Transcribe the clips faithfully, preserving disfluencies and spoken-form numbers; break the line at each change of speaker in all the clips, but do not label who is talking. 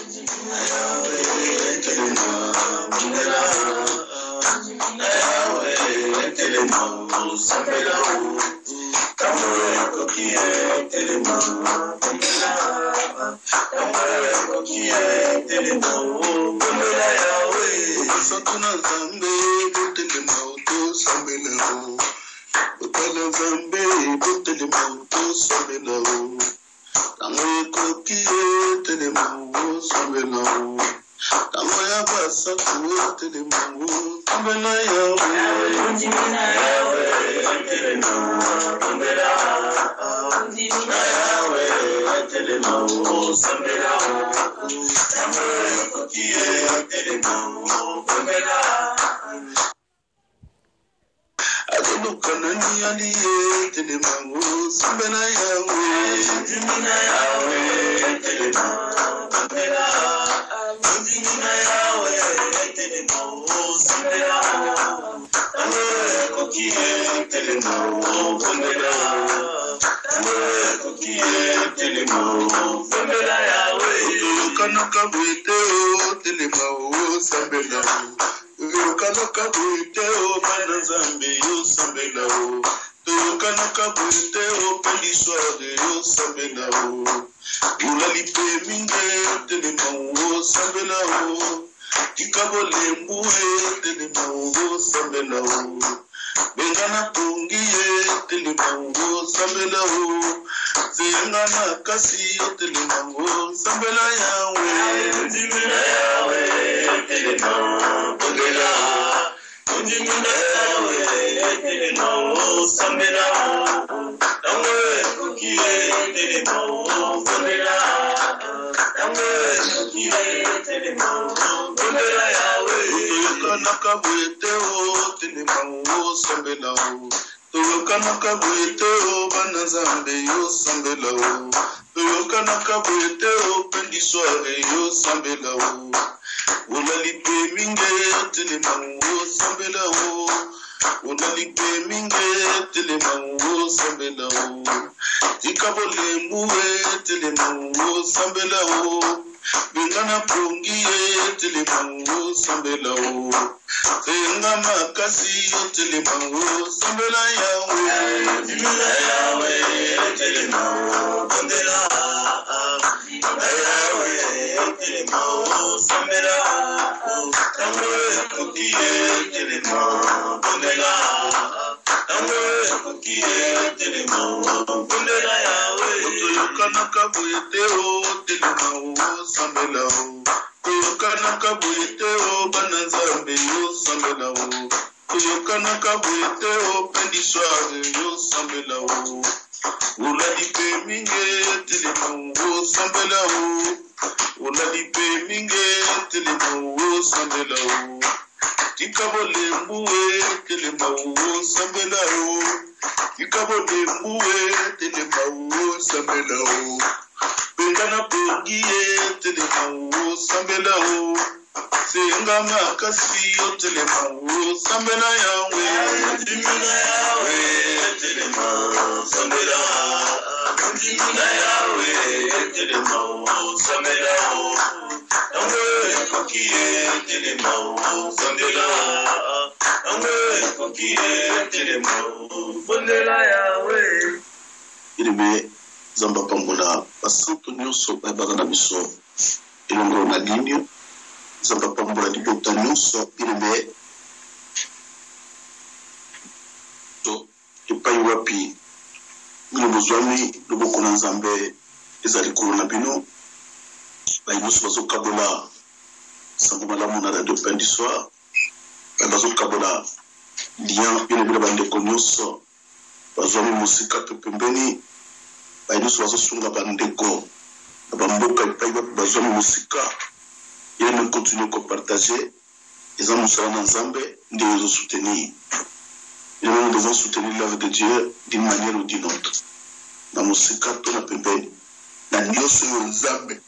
nous devons soutenir l'œuvre de Dieu d'une manière ou d'une autre. Dans mon secret, tout le peuple, la nuit sur le Zambé,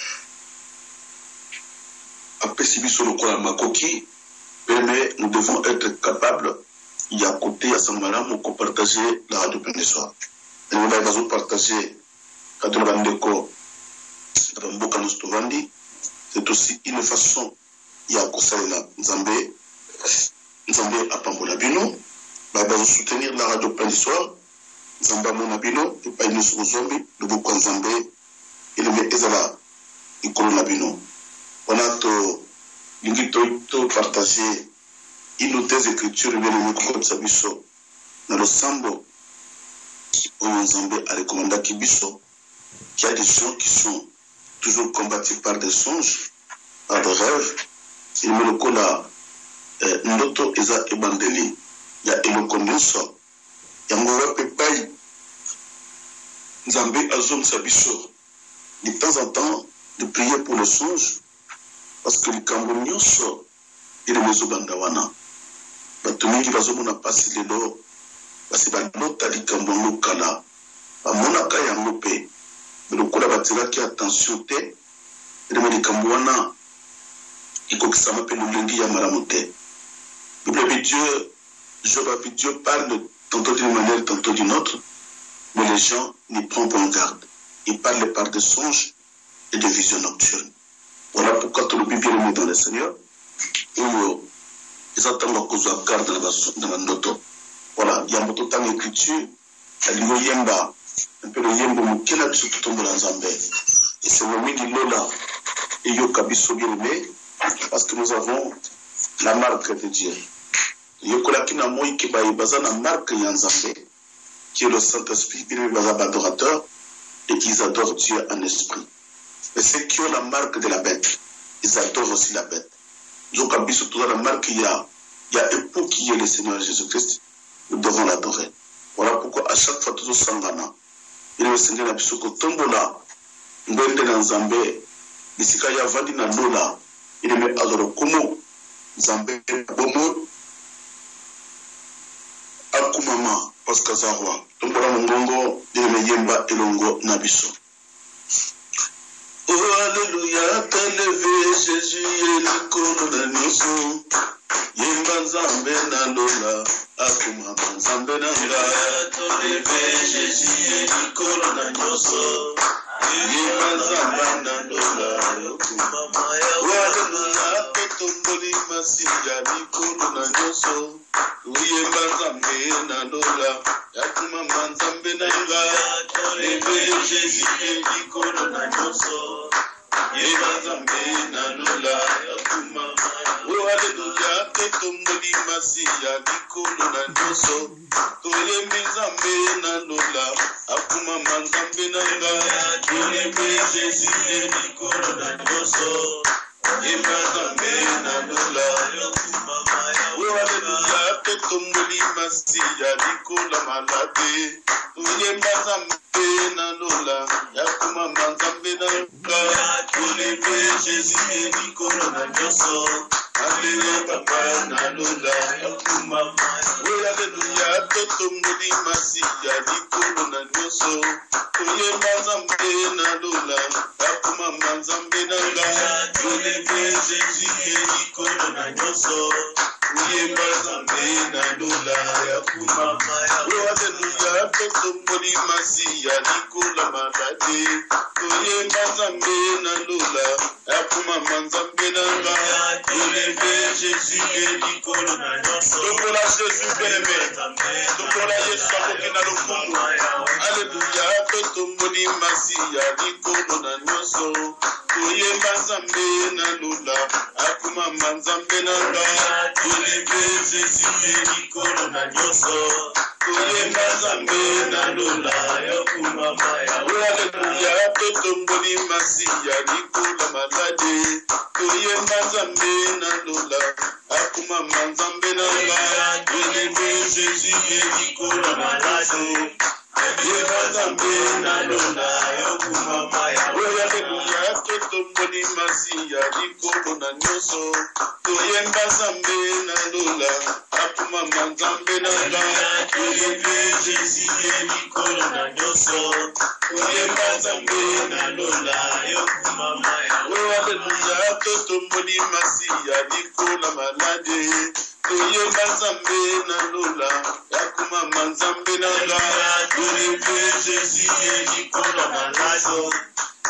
après si nous sommes au Makoki, nous devons être capables, il y a côté à Samaram, pour partager la radio Pénésoire. Et nous devons partager la radio Bandeko, la Bamboka Nostovandi, c'est aussi une façon ya kosalela Nzambe Nzambe apambola bino ba ba soutenir la radio Pain du Soir Nzamba mona bino et pas une sur zombi de beaucoup Nzambe et le met ezala ikolo na bino on a to lingi to to partager une des écritures bien le code sabiso dans le sambo où Nzambe a recommandé kibiso qu'il y a des gens qui sont toujours combattus par des songes par des rêves il me le cola ndoto eza ebandeli ya eloko nyonso yango wape pai Nzambe azomisa biso de temps en temps de prier pour le songe parce que likambo nyonso ele mezobanda wana bato mingi bazomona pasi lelo basi balota likambo yango kala bamonaka yango mpe lokola batiraki attention te elemo likambo wana ikokisama mpe lolenge ya malamu te Bible de Dieu, Job a vu Dieu parle tantôt d'une manière, tantôt d'une autre, mais les gens n'y prennent pas en garde. Ils parlent par des songes et des visions nocturnes. Voilà pourquoi tout le Bible est mis dans le Seigneur. Où ils attendent à cause de la garde dans la note. Voilà, il y a un peu de temps d'écriture, il y a yemba, un peu de yemba, mais quel a tout tombe dans Zambé. Et c'est le midi Lola et Yokabiso bien parce que nous avons la marque de Dieu. Yokolakina moi qui va y baser la marque Yanzambe, qui est le Saint-Esprit, il est adorateur et qu'ils adorent Dieu en esprit. Et ceux qui ont la marque de la bête, ils adorent aussi la bête. Donc, à surtout dans la marque, il y a, il y a un pour qui est le Seigneur Jésus-Christ, nous devons l'adorer. Voilà pourquoi à chaque fois, toujours Sangana, il est le Seigneur Abisoko Tombola, Ngwende Nzambe, Nisika Yavandi na Lola, il est me adore Komo, Nzambe Bomo, Akumama, Pascal Zahwa, Tombola Mongongo, il est me Yemba Elongo Nabiso. Oh Alléluia, t'as levé Jésus et le corps de nous. Yemba Nzambe na Lola, Akumama Nzambe na Lola, t'as levé Jésus et le corps de nous. Yemba Nzambe na Lola, Akumama Alléluia, Totomboli Masiya, le corps de nous. Yemba Nzambe na Lola, Akumama Nzambe na Lola, t'as levé Jésus et le corps de nous. Yemba Nzambe na Lola, Akumama Oh Alléluia, Totomboli Masiya, Likolo na Nyoso. Toyembi Nzambe na Lola, Akumama Nzambe na Lola. Toyembi Jésus, Likolo na Nyoso. Yemba Nzambe na Lola, Akumama Oh Alléluia, Totomboli Masiya, Likolo malade. Toyemba Nzambe na Lola, Akumama Nzambe na Lola. Toyembi Jésus, Likolo na Nyoso. Alléluia, Papa na Lola, Akumama. Oh Alléluia, Totomboli Masiya, Likolo na Nyoso. Toyemba Nzambe na Lola, Akumama Nzambe na Lola. Toyembi Jésus, Likolo na Nyoso. Toyemba Nzambe na Lola, Akumama. Oh Alléluia, Totomboli Masiya, Likolo malade. Toyemba Nzambe na Lola, Akumama Nzambe na Lola. Toyemba Jésus, Likolo na Nyoso. Tokola Jésus bien-aimé. Tokola Yesu akoki na lokumu. Alléluia, Totomboli Masiya, Likolo na Nyoso. Toyemba Nzambe na Lola, Akumama Nzambe na Lola. Toyemba Jésus, Likolo na Nyoso. Toyemba Nzambe na Lola, Akumama. Alléluia, Totomboli Masiya, Likolo malade. Toyemba Nzambe na Lola, Akumama Nzambe na Lola. Toyemba Jésus, Likolo na Nyoso. Toyemba Nzambe na Lola, Akumama. Alléluia, Totomboli Masiya, Likolo na Nyoso. Toyemba Nzambe na Lola, Akumama Nzambe na Lola. Toyemba Jésus, Likolo na Nyoso. Toyemba Nzambe na Lola, Akumama. Alléluia, Totomboli Masiya, Likolo malade. Toyemba Nzambe na Lola, Akumama Nzambe na Lola. Toyemba Jésus, Likolo na Nyoso.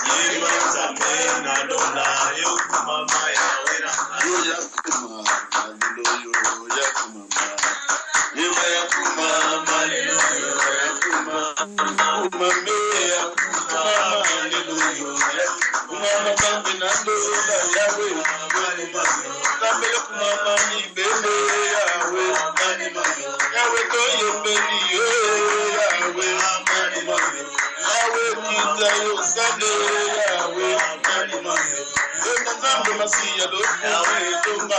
Yema Nzambe na londa yo kumama yawe na ya kumama hallelujah ya kumama yema ya kumama hallelujah ya kumama kumame ya kumama hallelujah kumama Nzambe na londa yawe Nzambe ya kumama ni bebe yawe yawe to yembeli yo yawe yawe kita yo sade yawe Yema Nzambe masiya do yawe tonga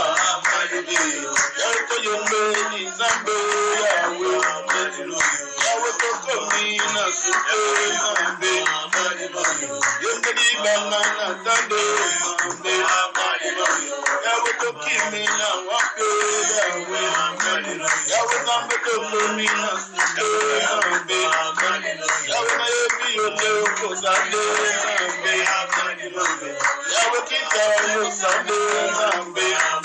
yawe to yembeli Nzambe yawe yawe to komina supe Nzambe yembeli banana tande Nzambe yawe to kimina wape yawe yawe Nzambe to komina supe Nzambe yawe na yebi yote ukosade Nzambe yawe kita yo sade Nzambe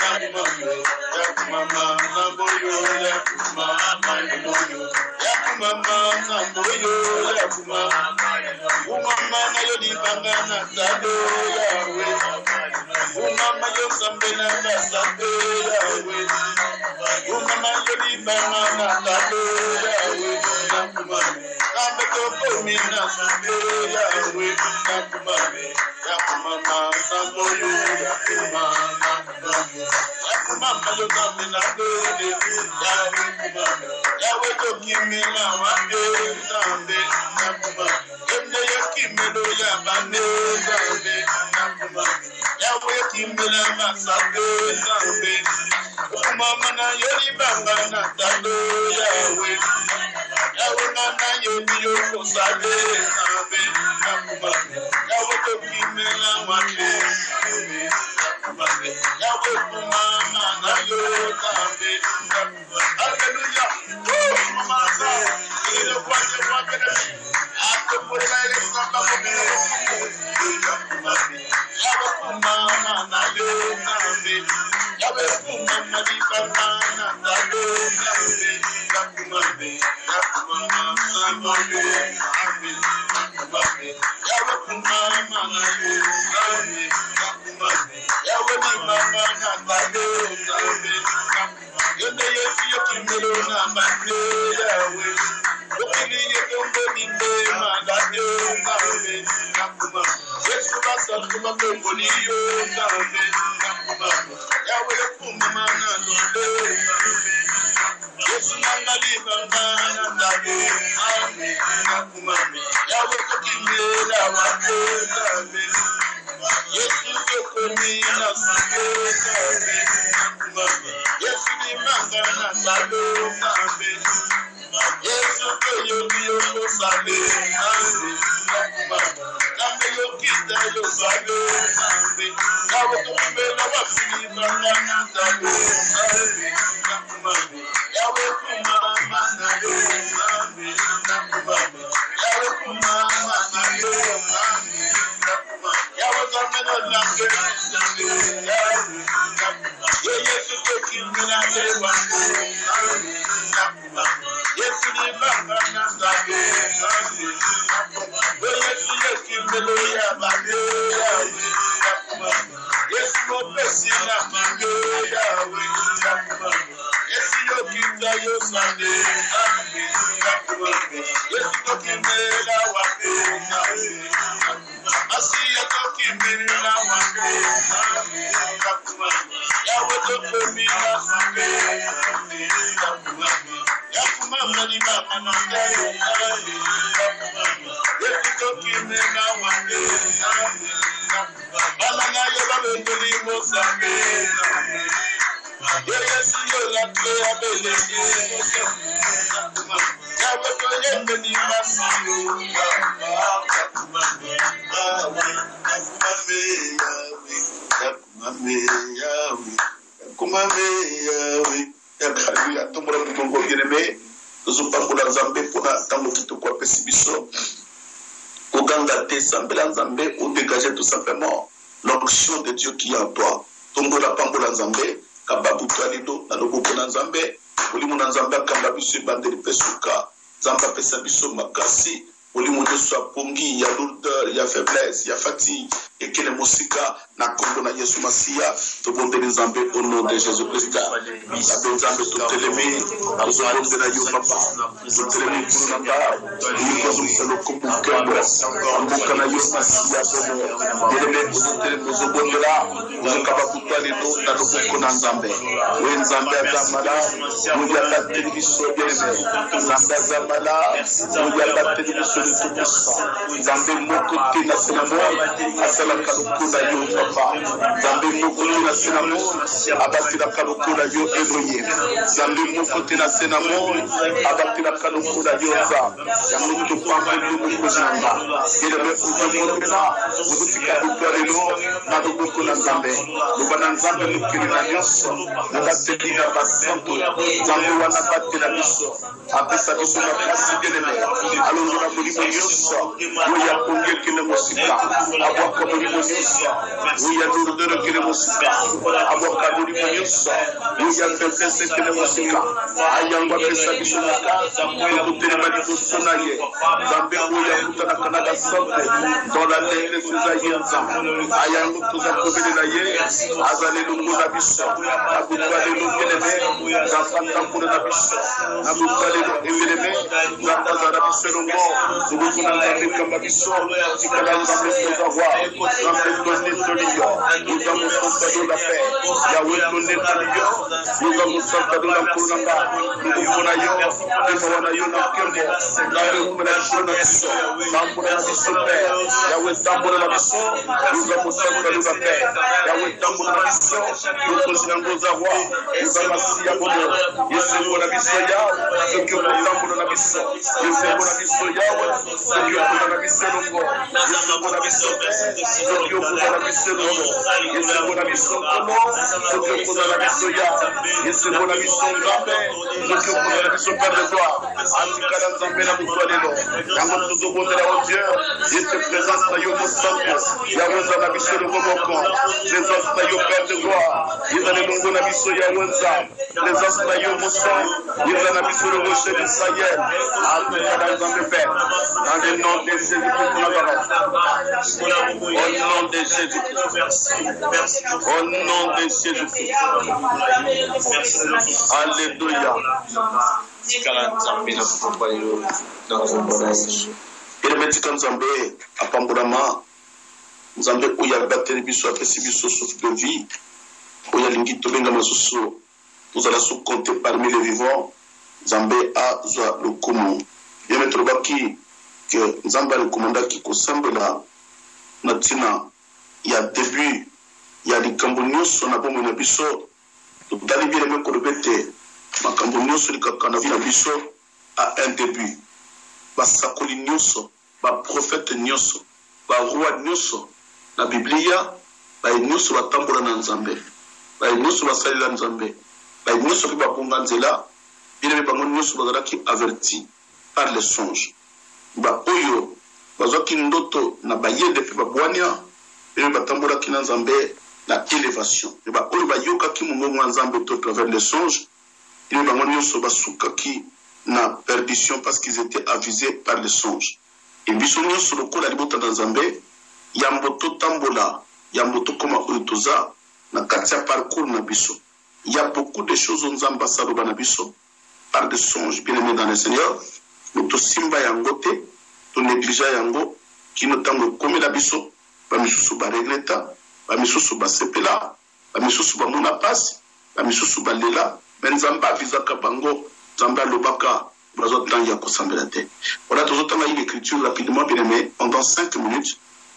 yakumama Nzamboyo yakumama yakumama Nzamboyo yakumama umama na yo libanga na sade yawe umama yo Nzambe na sade yawe umama yo libanga na sade yawe yakumama Nzambe to komina sade yawe yakumama yakumama Nzamboyo yakumama yakumama yo Nzambe na dede yawe kumama yawe to kimina wande Nzambe yakumama yemye yakimelo yabane Nzambe yakumama yawe kimina masabe Nzambe kumama na yori banga na tado yawe yawe nana yebi yo kosade Nzambe yakumama yawe to kimina wande yawe kumama na yo Nzambe hallelujah oh mama sa ile kwa kwa kana ato por la samba yawe kumama na yo Nzambe yawe kumama di banga na tado Nzambe yakumama yakumama Nzambe yawe kumama na yo Nzambe yawe ni mama na tado Nzambe yende yesu yokimelo na mande yawe okili yekombe binde magade Nzambe yakumama yesu basa kuma komboli yo Nzambe yakumama yawe kumama na londe yesu nanga libanga na tado Nzambe yakumama yawe kokimela wate Nzambe Yesu kokomi na sube Nzambe Yesu ni manga na salo Nzambe Yesu koyobi yoko sale Nzambe Nzambe yokita yo sale Nzambe Yawe kumela wafini manga na salo Nzambe Yawe kumama na yo Nzambe Yawe kumama na yo Nzambe Yawe Nzambe no Nzambe Nzambe Ye Yesu kokimela lewa Yesu ni baba na Nzambe Ye Yesu yekimelo ya bande yawe Yesu mo pesi na mande yawe Yesu yokita yo sande Yesu kokimela wape Asiya kokimela wape Yawe tokomina sande Yakumama ni mama na ndani Yesu kokimela wape Mama na yoba bendeli mo sande Yesu yo la pe abele Yawe koyende ni masiyo Yakumame Yakumame Yawe Yakumame Yawe Hallelujah Tombora mutongo bien-aimé tozopambola Nzambe mpona ntango kitoko apesi biso koganga te sambela Nzambe ou dégager tout simplement l'onction de Dieu qui est en toi tombola pambola Nzambe kababu twalido na loboko na Nzambe olimo na Nzambe akamba biso ebandeli pesuka Nzambe apesa biso makasi molimo nyonso ya pongi ya lourdeur ya faiblesse ya fatigue ekele mosika na kombo na Yesu Masiya tobondeli Nzambe au nom de Jésus Christ. Abe Nzambe totelemi tozobondela yo papa totelemi kunu na nga yikozumselo kombo nkembo mboka na yo Masiya bomo yeleme ozotelemi ozobondela ozokaba kutwa lelo na loboko na Nzambe we Nzambe azamala oyo abateli biso yeleme Nzambe azamala oyo abateli biso litukusa Nzambe moko te na senamo asalaka lokola yo papa Nzambe moko te na senamo abatilaka lokola yo Eloye Nzambe moko te na senamo abatilaka lokola yo Nza yango topamboli mokonzi na nga yeleme ozomondela ozotika butwa lelo na loboko na Nzambe loba na Nzambe mokili na nyonso na bateli na basantu Nzambe wana batela biso apesa biso makasi yeleme alongola molimo nyonso oyo apongi ekende mosika abwaka molimo nyonso oyo lourdeur ekende mosika abwaka molimo nyonso oyo faiblesse ekende mosika ayango apesa biso makasi tokotelema liboso na ye Nzambe oyo akutanaka na basante dans la détresse eza ye Nzambe ayango toza kobelela ye azali elongo na biso abutwa lelo keleme Nzambe atambola na biso abutwa lelo emeleme Nzambe azala biso elongo loboko na Nzambe kamba biso tikala Nzambe tozawa Nzambe tonetoli yo oza mosanta do la paix Yawe tonetoli yo oza mosanta do la kolanga loboko na yo pema wana yo na nkembo Nzambe umela biso na biso tambola na biso Père Yawe tambola na biso oza mosanta do la paix Yawe tambola na biso lokozi na ngoza roi oza Masiya bomo yesengo na biso yawe soki okotambola na biso yesengo na biso yawe soki okoza na biso elongo yesengo na biso soki okoza na biso elongo yesengo na biso nkolo soki okoza na biso yawe yesengo na biso Nzambe soki okoza na biso Père de gloire atikala Nzambe na mokwa lelo yango tozobondela o Dieu ete présence na yo mosantu yawe eza na biso elongo moko présence na yo Père de gloire ezala elongo na biso yawe Nzambe présence na yo mosantu eza na biso le rocher d'Israël atikala Nzambe Père dans le nom de Jésus Christ au nom de Jésus Christ au nom de Jésus Christ alléluia elemetika Nzambe apambolama Nzambe oyo abateli biso apesi biso souffle de vie oyo alingi tobenga masusu tozala sokonte parmi les vivants Nzambe azwa lokumu yeme tolobaki ke Nzambe alikomandaki kosambela na ntina ya début ya likambo nyonso na bomoi na biso totali bien eleme koloba ete makambo nyonso likaka na vi na biso a un début basakoli nyonso baprofete nyonso baroi nyonso na biblia baye nyonso batambola na Nzambe baye nyonso basalela Nzambe baye nyonso mpe babonga nzela bileme bango nyonso bazalaki averti par les songes baoyo bazwaki ndoto na bayende mpe babwania bileme batambolaki na Nzambe na élévation baoyo bayokaki mongongo ya Nzambe to travers les songes bileme bango nyonso basukaki na perdition parce qu'ils étaient avisés par les songes et biso nyonso lokola libota na Nzambe yambo totambola yambo tokoma oyo toza na kati ya parcours na biso il y a beaucoup de choses Nzambe asaloba na biso par des songes bien aimés dans le Seigneur mais to simba yango te to négligea yango kino tango komela biso ba misusu ba regreta ba misusu ba sepela ba misusu ba mona pasi ba misusu ba lela mais Nzambe avizaka bango Nzambe alobaka bazo temps ya kosambela te voilà tozotanga une écriture rapidement bien aimé pendant cinq minutes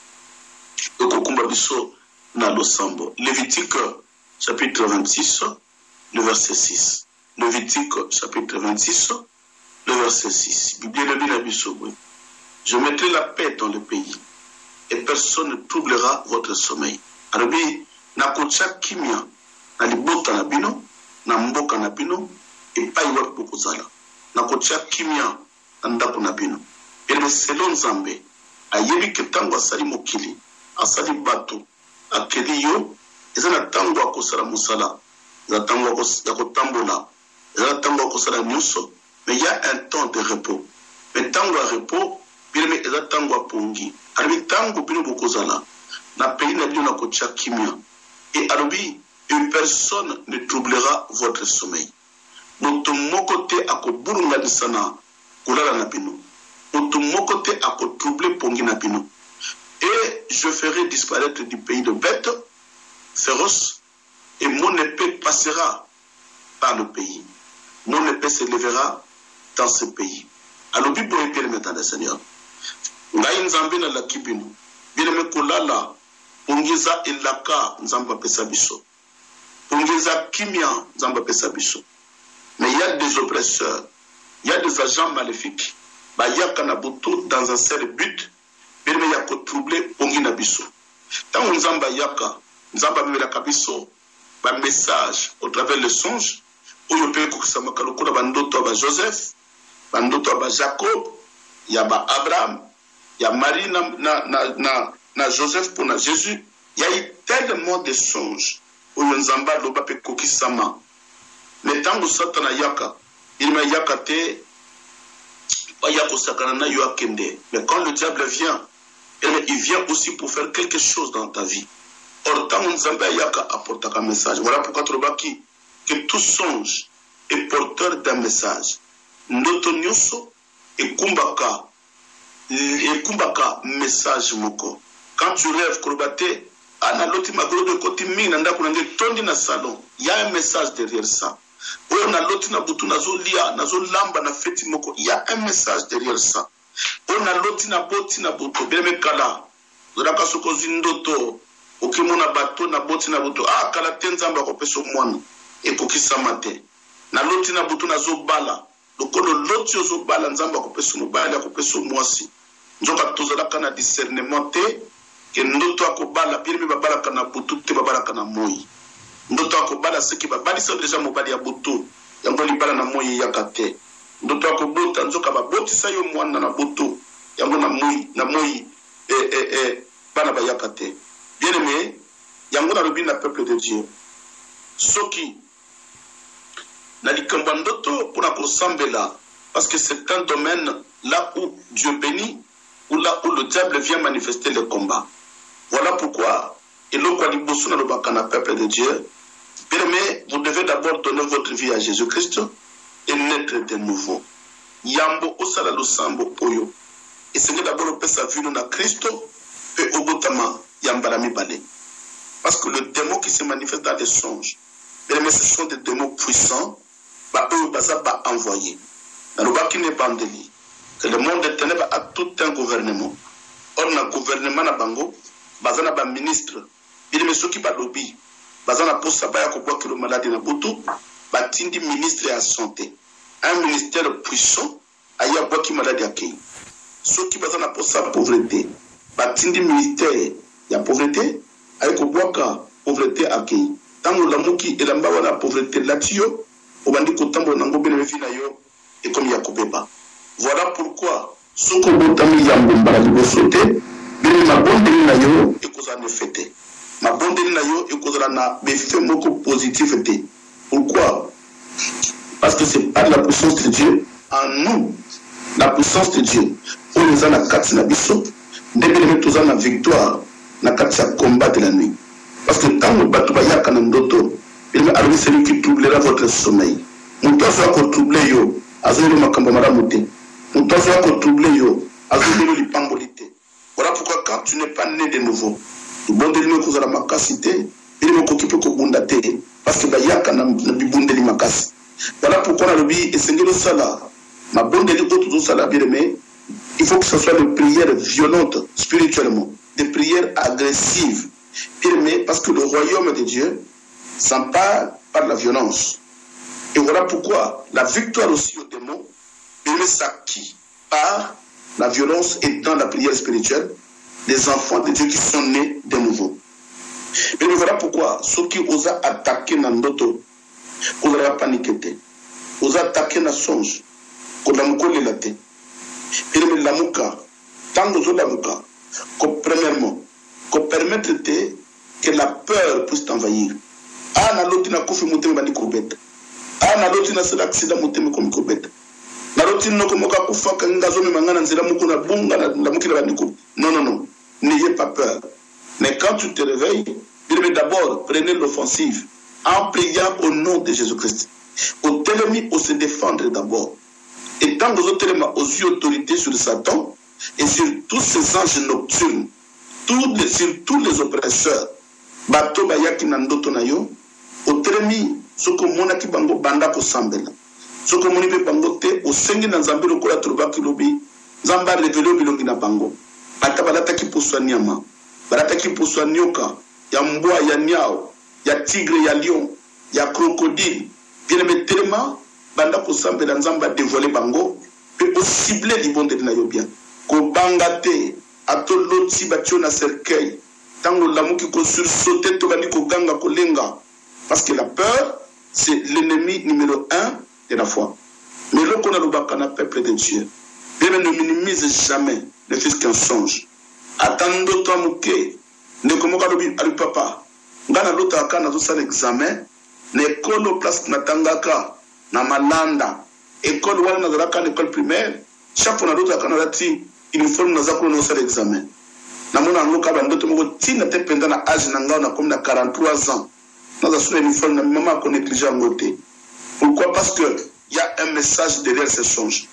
okokumba biso na losambo Lévitique chapitre vingt-six le verset six Lévitique chapitre vingt-six le verset six Bible le la biso je mettrai la paix dans le pays et personne ne troublera votre sommeil arabi na kocha kimia na libota na bino na mboka na bino et pas iwa bokozala na kocha kimia na ndako na bino et selon Nzambe ayebi ke tango asali mokili asali bato akeli yo eza na tango akosala musala eza tango ya kotambola eza na tango akosala nyonso mais il y a un temps de repos mais tango ya repos Bien mais eza tango apongi. Alobi tango bino bokozala na pays na bino na kotia kimia. Et alobi une personne ne troublera votre sommeil. Moto moko te akoburunga nisana kolala na bino. Moto moko te akotroubler pongi na bino. Et je ferai disparaître du pays de bêtes féroces, et mon épée passera par le pays. Mon épée se lèvera dans ce pays. Alors, Bible est bien maintenant, Seigneur. Ngai nzambe na lakibino. Bien me kolala, pongeza elaka nzamba pesa biso. Pongeza kimia nzamba pesa biso. Mais il y a des oppresseurs, il y a des agents maléfiques. Ba yaka na butu dans un seul but. Bien me yako troubler pongi na biso. Tant nzamba yaka, nzamba bibela kabiso, ba message au travers le songe. Oyo pe kokisama kalokula bandoto ba Joseph, bandoto ba Jacob, ya ba Abraham, ya Marie na na na na, na Joseph pour na Jésus. Il y a eu tellement de songes. Oyo nzamba loba pe kokisama. Mais tango satana yaka, il m'a yaka te pa yako sakana na yo akende. Mais quand le diable vient, il vient aussi pour faire quelque chose dans ta vie. Or, tant nzamba yaka apporte un message. Voilà pourquoi Trobaki que tout songe est porteur d'un message. Ndoto nyoso et kumbaka et kumbaka message moko. Quand tu rêves Krobate, ana loti magro de côté ming nanda kunande tondi na salon. Il y a un message derrière ça. On a loti na butu nazo lia nazo lamba na feti moko. Il y a un message derrière ça. On a loti na boti na butu beme kala. Zodaka soko zindoto. Okimona bato na boti na butu. Ah kala tenzamba ko peso mwana. Ekokisama te na loti na butu na zobala lokolo loti ozobala nzamba ko peso mobala ko peso mwasi nzoka tozalaka na discernement te ke ndoto akobala birimi babala kana butu te babala kana moyi ndoto akobala seki babali sa déjà mobali ya butu yango libala na moyi yaka te ndoto akobota nzoka baboti sa yo mwana na butu yango na moyi na moyi eh eh eh bana ba yaka te bien aimé yango na lobi na peuple de Dieu soki na likambo ndoto pour la parce que c'est un domaine là où Dieu bénit ou là où le diable vient manifester le combat. Voilà pourquoi et le quoi liboso na lobaka peuple de Dieu. Mais vous devez d'abord donner votre vie à Jésus-Christ et naître de nouveau. Yambo osala losambo oyo. Et c'est d'abord le pesa vie na Christo et obotama yambala mibale. Parce que le démon qui se manifeste dans les songes, mais ce sont des démons puissants, bah eux baza ba envoyé. Dans le bas qui n'est pas bandeli, que le monde des ténèbres a tout un gouvernement. On a un gouvernement na bango, baza na ba ministre, il me ceux qui ba lobby, baza na posa ba ya ko boire que le malade na butu, ba tindi ministre à santé. Un ministère puissant, aya boire qui malade ya kei. Ceux qui baza na posa pauvreté, ba tindi ministère ya pauvreté, aya ko boire ka pauvreté à kei. Tango la muki elamba wana pauvreté latio obandi kotambo nango bene vina yo et comme yakobeba. Voilà pourquoi soko botami yambo mbala libosote bene mabonde na yo ekoza ne fete. Mabonde na yo ekoza na effet moko positif te. Pourquoi? Parce que c'est par la puissance de Dieu en nous. La puissance de Dieu. On nous a na kati na biso, ndebele toza na victoire na kati ya combat de la nuit. Parce que tant que bato bayaka na ndoto, alors celui qui troublera votre sommeil. Muto soit ko trouble yo, azelo makambo malamu te. Muto soit ko trouble yo, azelo lipambolité. Voilà pourquoi quand tu n'es pas né de nouveau, tu bondeli me kozala makasi te, il me kokipe ko bunda te parce que bayaka na bibundeli makasi. Voilà pourquoi na lobi esengelo sala, ma bondeli auto zo sala bien mais il faut que ce soit des prières violentes spirituellement, des prières agressives. Mais parce que le royaume de Dieu s'empare par la violence. Et voilà pourquoi la victoire aussi aux démons est s'acquis par la violence et dans la prière spirituelle des enfants de Dieu qui sont nés de nouveau. Mais voilà pourquoi ceux qui osent attaquer Nandoto, osent paniquer, osent attaquer na songe, osent mukole la tête. Et le lamuka, tant que lamuka, premièrement, qu'on permette que la peur puisse t'envahir. Ah, na loti na kofi muteme bani kobeta. Ah, na loti na sel accident muteme comme kobeta. Naroti no komoka kufaka ngazo me mangana nzela muko na bunga na mukira bandiko. Non non non, n'ayez pas peur. Mais quand tu te réveilles, d'abord prenez l'offensive en priant au nom de Jésus-Christ. Au télémi, au se défendre d'abord. Et tant que vous êtes aux yeux autorités sur Satan et sur tous ces anges nocturnes, tous les, sur tous les oppresseurs, bato bayaki nandoto na yo, au télémi, ce que mon aki bango banda ko sambela. Ce que mon ipe bango te, au sengi na nzambe lokola turuba kilobi, zamba révélé au bilongi na bango. Bata balata ki poswa nyama, balata ki poswa nyoka, ya mbwa, ya niao, ya tigre, ya lion, ya crocodile. Bien aimé tellement, banda ko sambela nzamba dévoiler bango, pe au ciblé du bon de na yo bien. Ko bangate, ato loti batio na cercueil, tango lamuki ko sursauter to bandi ko ganga ko lenga. Parce que la peur, c'est l'ennemi numéro un de la foi. Mais lorsqu'on a le bacana peuple de Dieu, Dieu ne minimise jamais le fils qu'un songe. Attendons toi mouké, ne comme à lui papa, ngana l'autre aka na tout l'examen, l'école au place na tangaka, na malanda, école wala na zalaka l'école primaire, chaque fois na l'autre aka na lati uniforme na zako na ça l'examen. Na mona ngoka bandoto moko tina te penda na âge na ngao na comme na quarante-trois ans. Dans un uniforme, maman qu'on néglige en côté. Pourquoi? Parce qu'il y a un message derrière ces songes.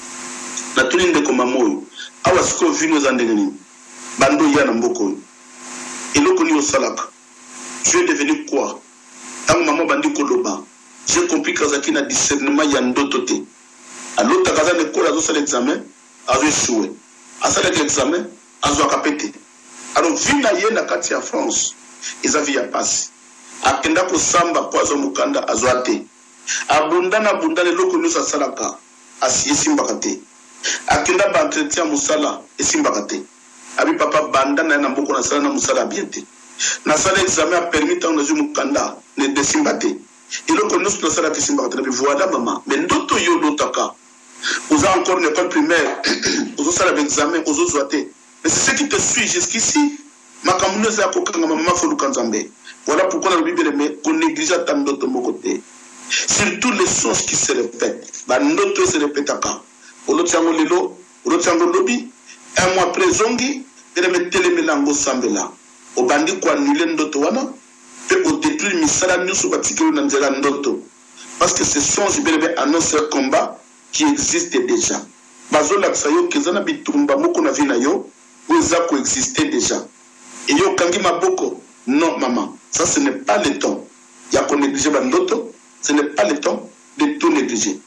La tournée de Komamoyo, Awasko vino zandegani, Bando Yana Mboko, et l'eau connu au Salak. Tu es devenu quoi? Tant maman bandi Koloba, j'ai compris que Kazaki n'a discernement Yandotote. À l'autre Kazan de Kola, à l'examen, a échoué. À ça l'examen, a Zouakapete. Alors, vu la Yéna Katia France, ils avaient à passer. Akenda ko samba poazo mukanda azwate abundana bundana loko nusa salaka asi simbakate akenda ba entretien musala esimbakate abi papa bandana na mboko na sala na musala biente na sala examen a permis tant na ju mukanda ne desimbate iloko nusa na sala simbakate bi voilà maman mais ndoto yo dotaka vous avez encore une école primaire vous avez sala examen vous avez zwate mais c'est ce qui te suit jusqu'ici makamune za ko kanga maman fo lukanzambe. Voilà pourquoi la Bible met qu'on néglige tant d'autres mon côté. Surtout les songes qui se répètent. Bah, notre se répète à quand. Au lot tiango lilo, au lot tiango lobby, un mois après zongi, et de mettre les mélanges sambela. Au bandit quoi annuler notre wana, et au détruire misala nous sur bâtiment n'anzela notre. Parce que ces songes bien annoncent un combat qui existe déjà. Bazo laksayo kezana bitumba moko na vina yo, ou za coexister déjà. Et yo kangi maboko. Non, maman, ça ce n'est pas le temps. Il y a qu'on néglige Bandoto, ce n'est pas le temps de tout négliger.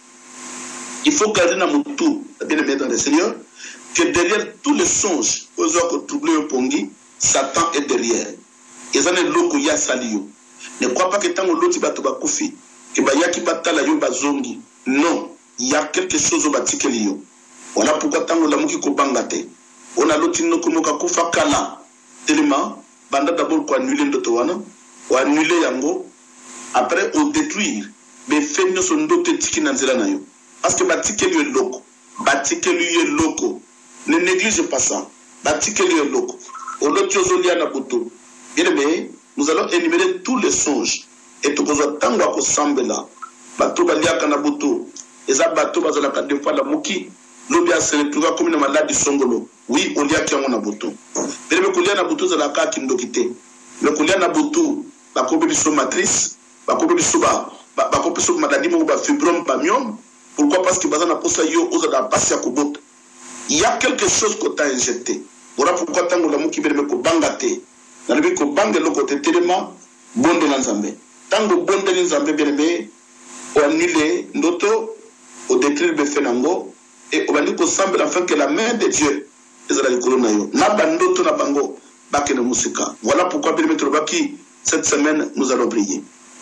Il faut garder dans mon tour, bien aimé dans le Seigneur, que derrière tous les songes, aux autres troublés au Pongi, Satan est derrière. Et ça n'est l'eau qu'il y a salio. Ne crois pas que tant que l'autre va te bakoufi, que bah yaki batala yo bazongi. Non, il y a quelque chose au bâti que l'yo. Voilà pourquoi tant que l'amour qui kobangate. On a l'autre no komoka kufa kala. Tellement. Banda d'abord quoi annuler ndoto wana ou annuler yango après au détruire mais fait nous son ndoto tiki na nzela na yo parce que batike lui est loco batike lui est loco ne néglige pas ça batike lui est loco au lot yozolia na buto bien mais nous allons énumérer tous les songes et tout besoin tango ko sambela bato baliaka na buto eza bato bazala ka deux fois la muki lobi a se retrouver comme une maladie songolo. Oui, on y a qui a mon bouton. Mais le coulier na bouton de la carte qui nous quitte. Le coulier na bouton, la compétition matrice, la compétition ba, ba compétition maladie ou ba fibrome ba myome. Pourquoi? Parce que bazana posa yo osa da passer à kobot. Il y a quelque chose qu'on t'a injecté. Voilà pourquoi tant que l'amour qui veut me ko bangate. Na lebi ko bange le côté tellement bon de l'ensemble. Tant que bon de l'ensemble bien aimé, on annule ndoto, au détruire le fenango. Et on va dire qu'on semble enfin que la main de Dieu est à la colonne. Voilà pourquoi cette semaine nous allons prier.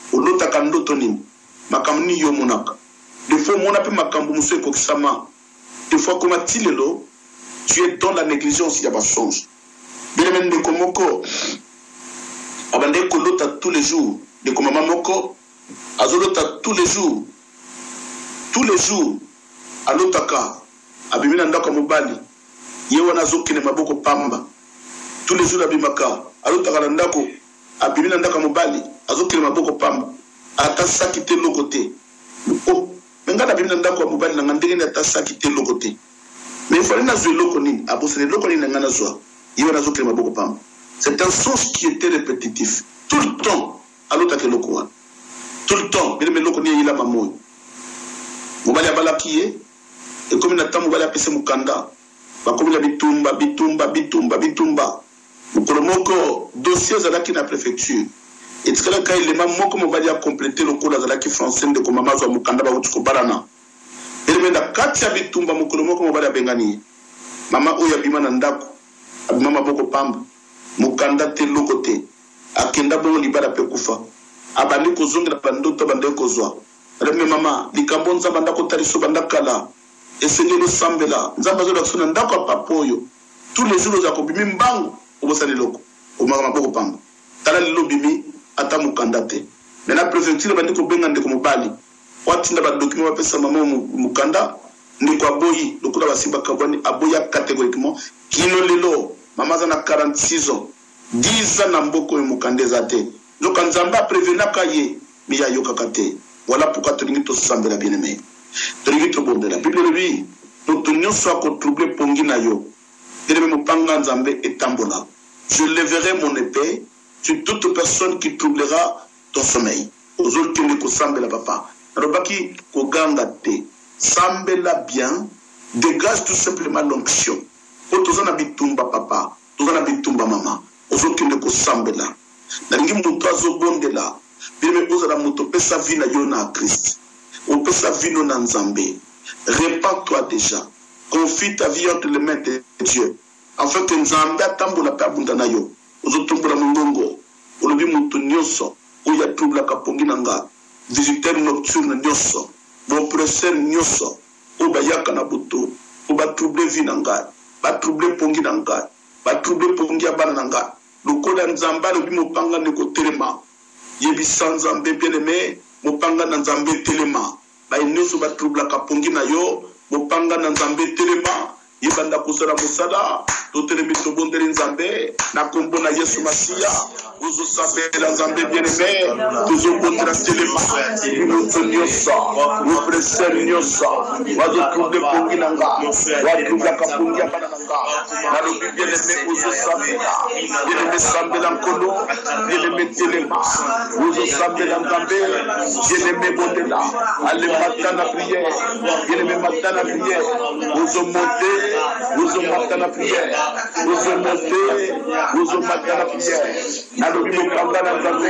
Des fois, mon appel makambu monsieur Kokisama. Des fois, comme Tilelo, tu es dans la négligence, il y a pas songe. Bien même de Komoko, abandé Kolota tous les jours, de Komamamoko, Azolota tous les jours, tous les jours. Alotaka abimina ndaka mobali yewa nazokene maboko pamba tous les jours abimaka alotaka ndako abimina ndaka mobali azokene maboko pamba ata sakite lokote oh mais nga na bimi na ndako ya mobali na nga ndenge na tasaki te loko te mais il fallait na zo loko nini abosane loko nini nga na zo yiwa na zo kelema boko pamba. C'est un sens qui était répétitif tout le temps alota ke loko wana tout le temps bile me loko ni yila mamoyo mobali abalaki ye et comme na temps mobali apese mukanda bakomi na bitumba bitumba bitumba bitumba mukolo moko dossier zalaki na préfecture etikala ka ilema moko mobali a compléter lokola zalaki français de komama zo mukanda ba utiko barana ele na kati ya bitumba mukolo moko mobali abengani mama oya bima na ndako abima boko pamba mukanda te loko te akenda bongo libala pe kufa abandi kozongela bandoto bande kozwa reme mama likambo nzamba ndako taliso bandakala esengelo sambela nzamba zo lakisona ndako papoyo tous les jours za kobimi mbangu obosani loko omaka maboko pamba tala lelo bimi ata mukanda te mena préfecture bandi ko benga ndeko mobali watinda ba document bapesa mama mukanda ndiko aboyi lokola basimba kabwani aboya catégoriquement kino lelo mama za na quarante-six ans dix ans na mboko mukandeza te donc nzamba prévenir kaye mi ya yoka te voilà pourquoi tolingi to sambela bien aimé tolingi to bonde la bible lui nous tenions soit ko troubler pongi na yo dele mo panga nzambe etambola je leverai mon épée sur toute personne qui troublera ton sommeil aux autres qui ko sambela papa robaki ko ganga te sambela bien dégage tout simplement l'onction o tozana bitumba papa tozana bitumba mama aux autres qui ko sambela nalingi muto azobondela bime ozala muto pesa vie na yo na Christ o pesa vie no na nzambe répands-toi déjà confie ta vie entre les mains de Dieu afin que nzambe atambola pe abunda na yo ozotombola mungongo olobi muto nyonso oya trouble kapongi nanga visiteur nocturne nyonso bon professeur nyonso o bayaka na buto o ba trouble vie nanga ba trouble pongi nanga ba trouble pongi abana nanga lokola nzamba lobi mopanga ne kotelema yebisa nzambe bien aimé mopanga na nzambe telema ba inoso ba trouble kapongi na yo mopanga na nzambe telema yebanda kusala musala totelemi tobondeli nzambe na kombo na Yesu Masiya uzo sabela nzambe bien aimé tuzo bondela telema minuto nyosa upresseur nyosa wazo trouble pongi nanga wa trouble kapongi abana nanga na lobi bien aimé uzo sabela bien aimé sambela nkolo bien aimé telema uzo sabela nzambe bien aimé bondela ale matana prière bien aimé matana prière uzo monter uzo matana prière uzo monter uzo matana prière na lobi mopanga na nzambe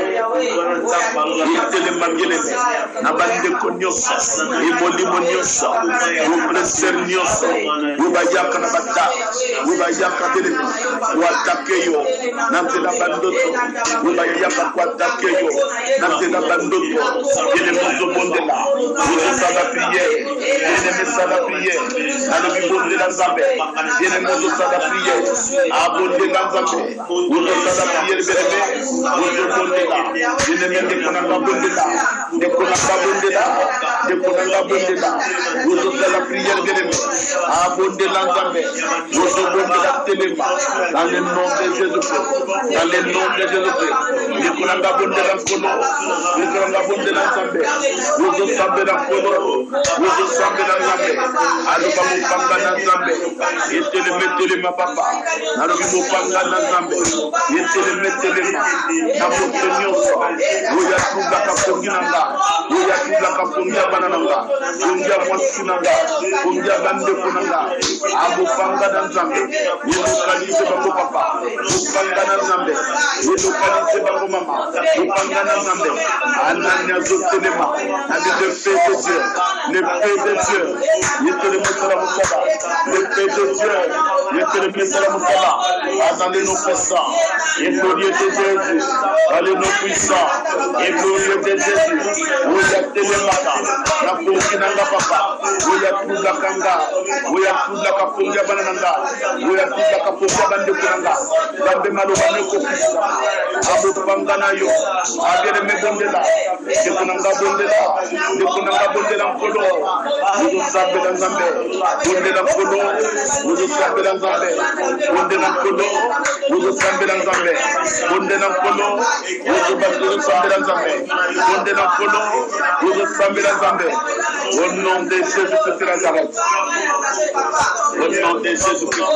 telema bien aimé na bande konyosa imolimo nyosa upresseur nyosa ubayaka na bata ubayaka telema watake yo na tela bandoto ubayaka kwa take yo na tela bandoto ele mozo bondela uzo sala prière ele me sala prière na lobi bondela nzambe ele mozo sala prière abondela nzambe uzo sala prière bebe uzo bondela ele me ndekona ngabondela ndekona ngabondela ndekona ngabondela uzo sala prière bebe abondela nzambe uzo bondela telema dans le nom de Jésus-Christ dans le nom de Jésus-Christ ndekona ngabondela nkolo ndekona ngabondela nzambe uzo sambela nkolo uzo sambela nzambe aluba mupanga na nzambe yetele metele mapapa alubi mupanga na nzambe yetele metele ma na moto nyonso oya tuga kapongi nanga oya tuga kapongi abana nanga ongia mwasi nanga ongia bandeko nanga abupanga na nzambe yelokalise bango papa upanga na nzambe yelokalise bango mama upanga na nzambe ananya zotelema avec le paix de Dieu le paix de Dieu yetele mutala musaba le paix de Dieu yetele mutala musaba azale no pesa et glorieux de Jésus allez nos puissants et glorieux de Jésus oya telemaka na pongi nanga papa oya tuza kanga oya tuza kapongi abana nanga oya tuza kapongi abande kunanga bambe maloba neko pisa abo panga na yo abele mebondela de kunanga bondela de kunanga bondela nkolo uzo sabela nzambe bondela nkolo uzo sabela nzambe bondela nkolo uzo sabela nzambe bondela nkolo Au nom de Jésus-Christ de Nazareth. Au nom de Jésus-Christ.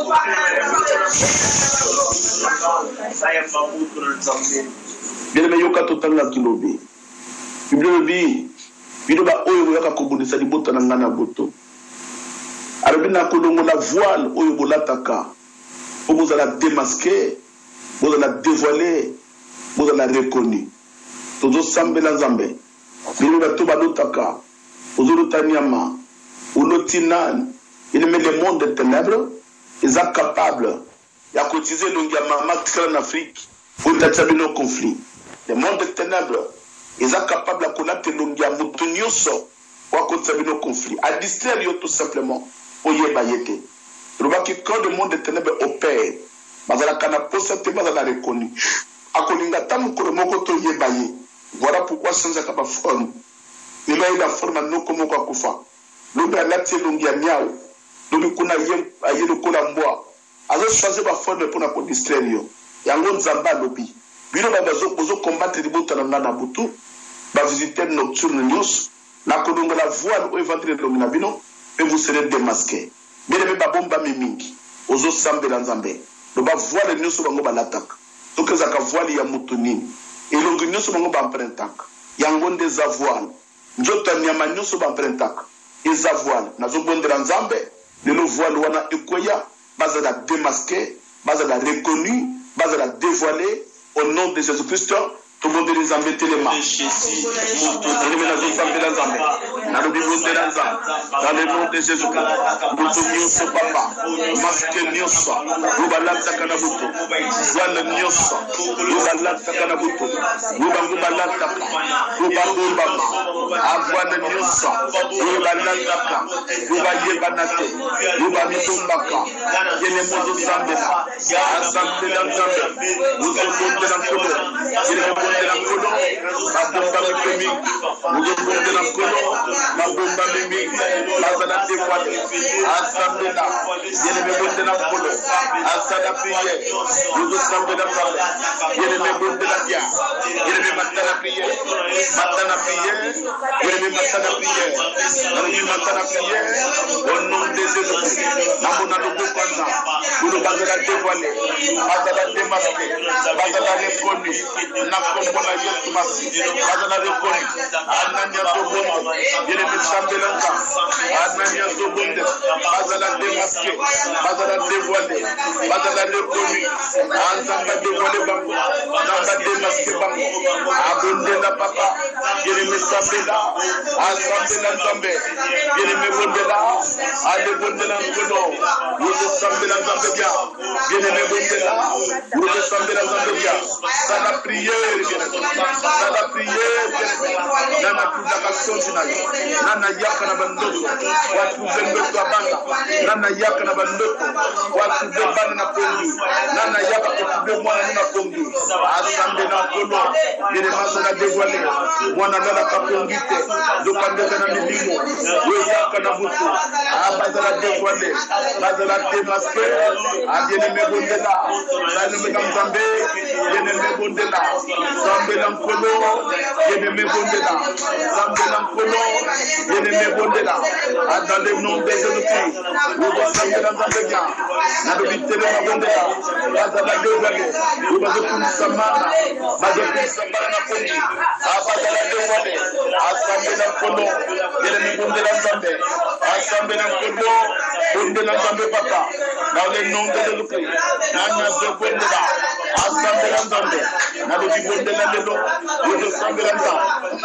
Bien aimé, yoka totanga kilobi. Bible biloba oyo yoka kobundisa libota na ngana boto. Arabina kolongo la voile oyo bolataka. Vous allez démasquer, vous allez dévoiler, vous allez reconnaître. Tozo sambela nzambe. Biloba to balotaka. Ozolo tanyama. Ulotinan. Il met le monde des ténèbres. Ils sont capables de cotiser l'ongama en Afrique pour établir nos conflits. Le monde des ténèbres, ils sont capables de connaître l'ongama mutunyoso pour établir nos conflits. À distraire tout simplement pour y ébailler. Le quand le monde des ténèbres opère, bazala kana posate bazala reconnu. Akolinga tamu koromoko to yebaye. Voilà pourquoi sans akaba forme. Il y a la forme à nous comme on va faire. L'homme a l'atté l'ongia miao. L'homme kuna yem a yé le colamboa. Alors choisir ma forme pour nous distraire. Yangon zamba lobi. Bino ba bazo bozo combattre les boutons na na butu. Ba visiter nocturne news. La kolonga la voile au évangile de l'homme bino. Et vous serez démasqués. Bien aimé babomba mimingi. Ozo sambe la nzambe. Le ba voile news sur bango ba l'attaque. Donc ça ka voile ya mutuni. Et l'ongi news sur bango ba emprentak. Yangon des avoines. Njota nyama nyuso ba prentaka eza voile nazo bondera nzambe lelo voile wana ekoya bazala démasquer bazala reconnu bazala dévoiler au nom de Jésus-Christ tout le monde les embêter les mains dans le nom de Jésus-Christ mutu nyuso papa masque nyuso ubalata kana buto voile nyuso ubalata kana buto ubalata ubalata avana nyuso ubalata ubayebanate ubamitumbaka yene mozo sambela asambela nzambe uzokonde na kolo yene de la colo, la bomba de Kémi, nous devons de la colo, la bomba de Mimi, la zala de Wadi, Assemblée là, il y a de la colo, Asada prière, nous devons de la colo, il y a de la dia, il y a de la prière, Matana prière, il y a de Matana prière, il y a de Matana prière, au nom de Jésus, Namona de Bokanda, nous devons de la dévoiler, Asada démasquer, Asada reconnu, Nakona Yesu Masi, Asada reconnu, Anania Zobonde, il y a de Sambelanka, Anania Zobonde, Asada démasquer, Asada dévoiler, Asada reconnu, Anzanga dévoiler Bango, Nanga démasquer Bango, Abonde la papa, il y a de Sambela, Asambela Zambe, il y a de Bondela, Ale Bondela Nkono, vous êtes Sambela Zambia, il y a de Bondela, vous êtes Sambela Zambia, ça la prière, ça la prière, Nana Kudaka Sontinali, Nana Yakana Bandoto, Watu Zembeto Abana, Nana Yakana Bandoto, Watu Zebana Pondu, Nana Yakana Mwana Pondu, Asambela Nkono, il y a des masses dévoilées, Mwana Nana Kapongite, Dokandana Milimo, Yakana Butu, Abazala dévoilée, Bazala démasqué, Adiene Bondela, Nana Zambe, Yene Bondela, Zambelan Kolo, Yene Bondela, Zambelan Kolo, Yene Bondela, dans le nom de Jésus-Christ, nous va Zambelan Zambia, Nabite de Bondela, Bazala dévoilée, nous va de Samana, Bazala Samana Poni, Abazala dévoilée, Assembelan Kolo, Yene Bondela Zambe, Assembelan Kolo, Bondela Zambe Papa, dans le nom de Jésus-Christ, Nana Zobondela, Assembelan Zambe, Nabi Bondela Lelo, Wodo Sambelan Zambe,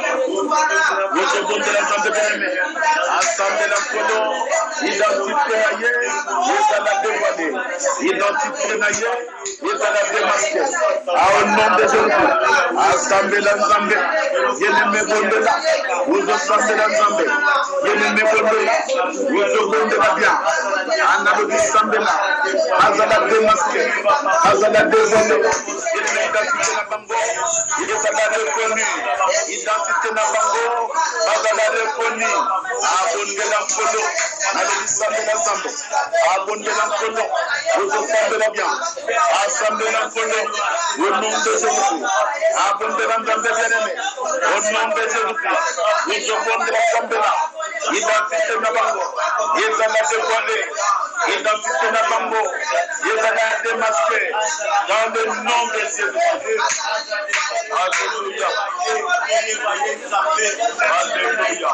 Wodo Bondela Zambe Beneme, Assembelan Kolo, identité aye, Yezala dévoilée, identité aye, Yezala démasquée, au nom de Jésus-Christ, Assembelan Zambe, Yene Bondela, Wodo Sambelan Zambe, Yene Bondela, Wodo Bondela bien, Anabi Sambela, Azala démasquée, Azala dévoilée, il est identité la bango, il est à la reconnue, identité identité na bango bazala reponi abondela nkolo alobisambela nzambe abondela nkolo ozosambela bien asambela nkolo au nom de Jésus abondela nzambe bien-aimé au nom de Jésus ozobondela sambela identité na bango ezala dévoilé identité na bango ezala démasqué dans le nom de Jésus. Alléluia. Alléluia.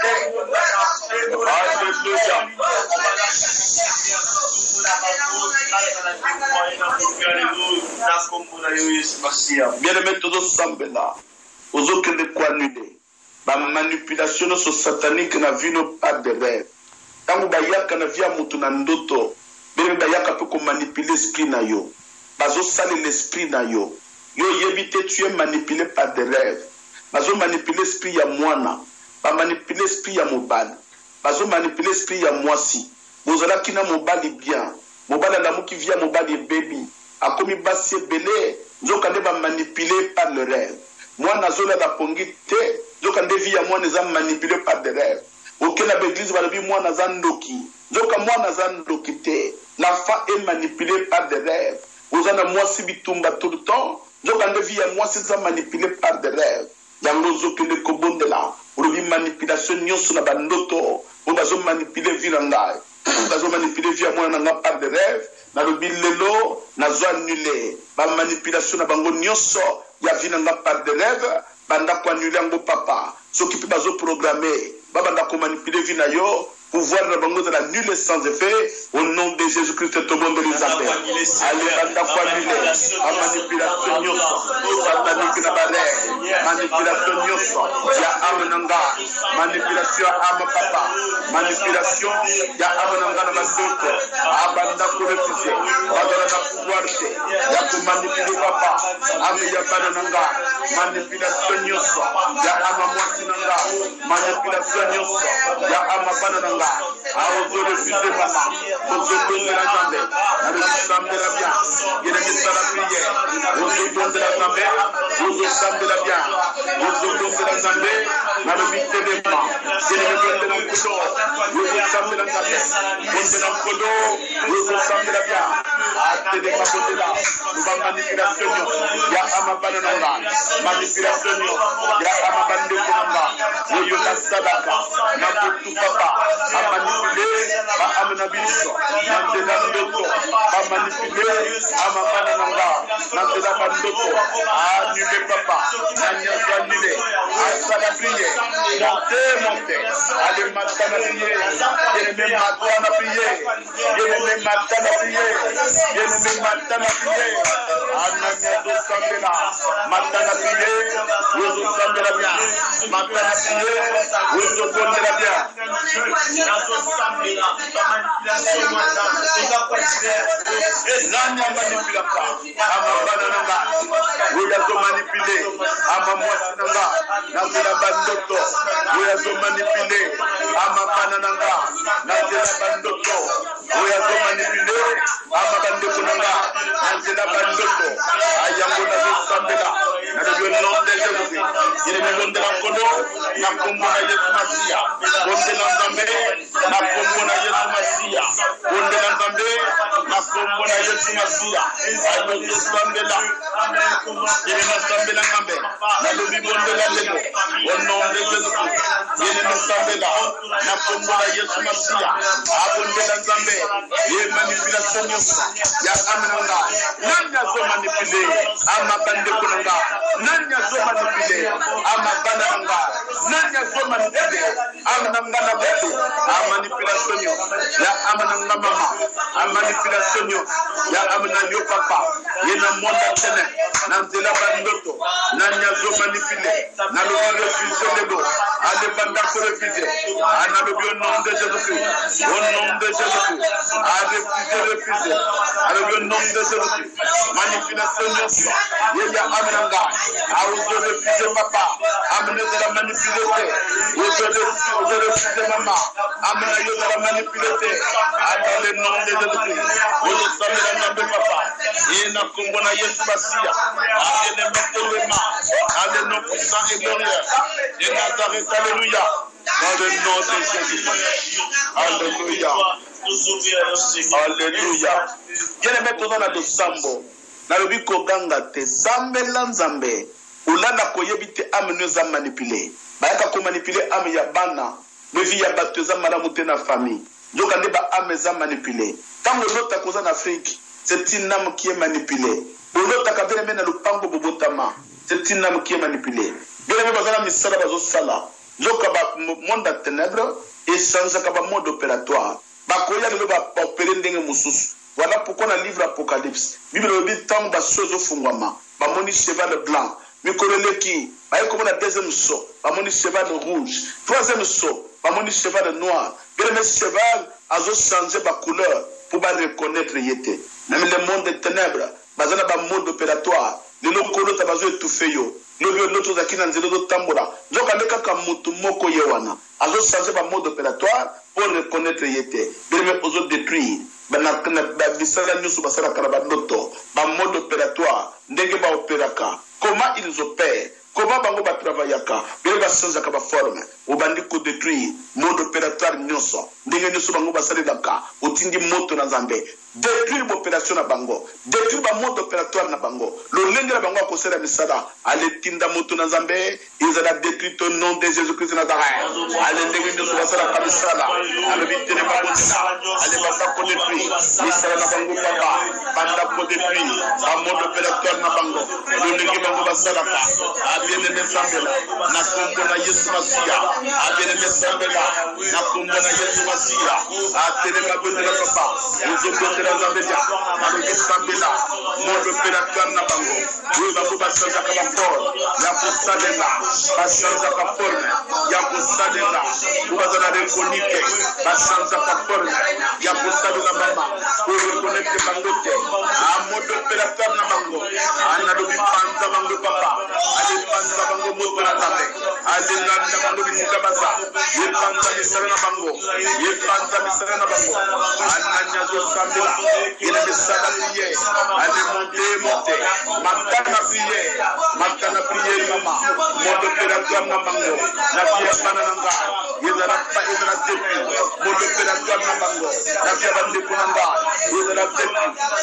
Alléluia. Bien-aimé, tous ensemble là, aux autres de quoi annuler. La manipulation so satanique na vie no pas de rêve. Tangu bayaka na via mutu na ndoto, bele bayaka pe ko manipuler l'esprit na yo. Bazo sali l'esprit na yo. Yo yebite tu es manipulé par des rêves. Bazo manipuler l'esprit ya mwana, ba manipuler l'esprit ya mobali. Bazo manipuler l'esprit ya mwasi. Bozala kina mobali bien. Mobali la muki via mobali baby. Akomi basi belé, nzoka ne ba manipuler par le rêve. Mwana zola la pongi te. Zoka ndevi ya mwana za manipulé par des rêves. Aucun église va le mwana za ndoki. Zoka mwana za ndoki te. L'enfant est manipulé par des rêves. Vous en avez moi si bitumba tout le temps. Zoka ndevi ya mwana za manipulé par des rêves. Yango zoka le kobonde la. Urubi manipulation nyonso na bandoto. Ubazo manipulé virangai. Ubazo manipulé via mwana nga par des rêves. Na rubi lelo na zo annulé. Ba manipulation na bango nyonso ya vinanga par des rêves. Banda ko annuler ngo papa s'occupe bazo programmer banda ko manipuler vina yo pouvoir na bango de la nulle sans effet au nom de Jésus-Christ tout bon de l'Isabelle allez banda ko annuler a manipulation nyonso satanique na bare manipulation nyonso ya amnanga manipulation am papa manipulation ya amnanga na basoto abanda ko refuser banda na pouvoir te ya ko manipuler papa am ya bana nanga manipulation nyonso ya ama mwasi nanga manipulation nyonso ya ama bana nanga aozo refuser mama ozo bondela nzambe na resambela bien yene misala prière ozo bondela nzambe ozo sambela bien ozo bondela nzambe na rebite de ma yene bondela nkodo ozo sambela nzambe bondela nkodo ozo sambela bien ate de mabondela ba manipulation ya ama bana nanga manipulation ya ama bande kunanga oyo na sadaka na butu papa a manipulé ba amna biso na ndela ndoto ba manipulé ama bana nanga na ndela bandoto a nule papa na nyaza nule a sala prier monter monter allez matana prier yene me matana prier yene me matana prier yene me matana prier ana nyazo sambela matana prier wozo sambela bien matana prier wozo sambela bien nazo sambela manipulation mwana eza considérer nani manipula pa ama bana nanga oya zo manipuler ama mwasi nanga nazela bandoto oya zo manipuler ama bana nanga nazela bandoto oya zo manipuler ama bandeko nanga nazela bandoto ayango nazo sambela na le nom de Jésus il est le nom de la kono na kombo na Yesu Masia bonde na nzambe na kombo na Yesu Masia bonde na nzambe na kombo na Yesu Masia ayo sambela il est na sambela ngambe na le bonde la lebo au nom de Jésus il est na sambela na kombo na Yesu Masia abonde na nzambe ye manipulation nyonso ya amenanga nanya zo manipuler ama bande kunanga nanya zo manipuler ama bana nanga nanya zo manipuler ama nanga na betu ama manipulation ya ama nanga mama ama manipulation ya ama na yo papa yena monda tene na nzela bandoto nanya zo manipuler na le refuser lebo ale banda ko refuser ana le au nom de Jésus au nom de Jésus a refuser refuser ale au nom de Jésus manipulation nyonso yeya amenanga aozo refuser papa amene de la manipuler ozo refuser mama amena yo de la manipuler dans le nom de Jésus ozo samela ngambe papa yena kombo na Yesu Masia ale metolema ale nom puissant et glorieux de Nazareth, alléluia. Dans le nom de Jésus. Alléluia. Alléluia. Bien-aimé, tout dans la sambo. Nalobi koganga te sambela nzambe. Ulanda koyebi te ame nous a manipulé. Bayaka ko manipulé ame ya bana. Levi ya bato za malamu te na famille. Joka nde ba ame za manipulé. Tango lota koza na Afrique, c'est une âme qui est manipulée. Lota ka bien na lupango bobotama, c'est une âme qui est manipulée. Bien aimé bazana misala bazo sala. Joka ba monde de ténèbres et sans ka ba mode opératoire. Ba koya le ba opérer ndenge mususu. Voilà pourquoi dans le livre Apocalypse, Bible dit tant de choses au fondement. Ba moni cheval blanc, mikolele ki, ba comme la deuxième saut, ba moni cheval rouge, troisième saut, ba moni cheval noir. Bien aimé cheval azo changer ba couleur pour ba reconnaître yete. Même le monde des ténèbres, bazana ba mode opératoire, le lokolo tabazo étouffé yo. L'autre l'autre zakina nzelo do tambola. Joka ndeka ka mutu moko yewana. Azo changer ba mode opératoire pour reconnaître yete. Bien aimé ozo détruire. Bana ba bisala nyusu basala karaba ndoto. Ba mode opératoire, ndenge ba opéraka. Comment ils opèrent? Comment bango ba travaillaka? Bien ba changer ka ba forme. Obandi ko détruire mode opératoire nyuso. Ndenge nyuso bango basala daka. Otindi moto na Nzambe. Détruire l'opération na bango, détruire le mode opératoire na bango. Le lenge na bango ko sera misala, ale tinda moto na Nzambe, ils ont détruit au nom de Jésus-Christ de Nazareth. Ale ndenge nyo so sera ka misala, ale bitene bango sala, ale bata ko détruire, misala na bango papa, banda ko détruire, le mode opératoire na bango. Le lenge bango basala ka, a bien aimé Sambela, na kombo na Yesu Masia, a bien aimé Sambela, na kombo na Yesu Masia, a tene bango na papa, nous Zambia, avec Sambela, mode opérateur na bango, oui, bango basanja ka fort, ya posadela, basanja ka forme, ya posadela, vous bazana reconnaître, basanja ka forme, ya posadela mama, pour reconnaître bangote, a mode opérateur na bango, ana do bipanza bango papa, ale panza bango moto na Nzambe, ale nganda bango bisika basa, ye panza misala na bango, ye panza misala na bango, ananya zo Sambela. Il est message à prier, allez monter, monter, matin à prier, matin à prier, maman, mode opératoire na bango, la vie à Pananga, il y a la défi, mode opératoire na bango, la vie à Bandekunanga, il y a la défi,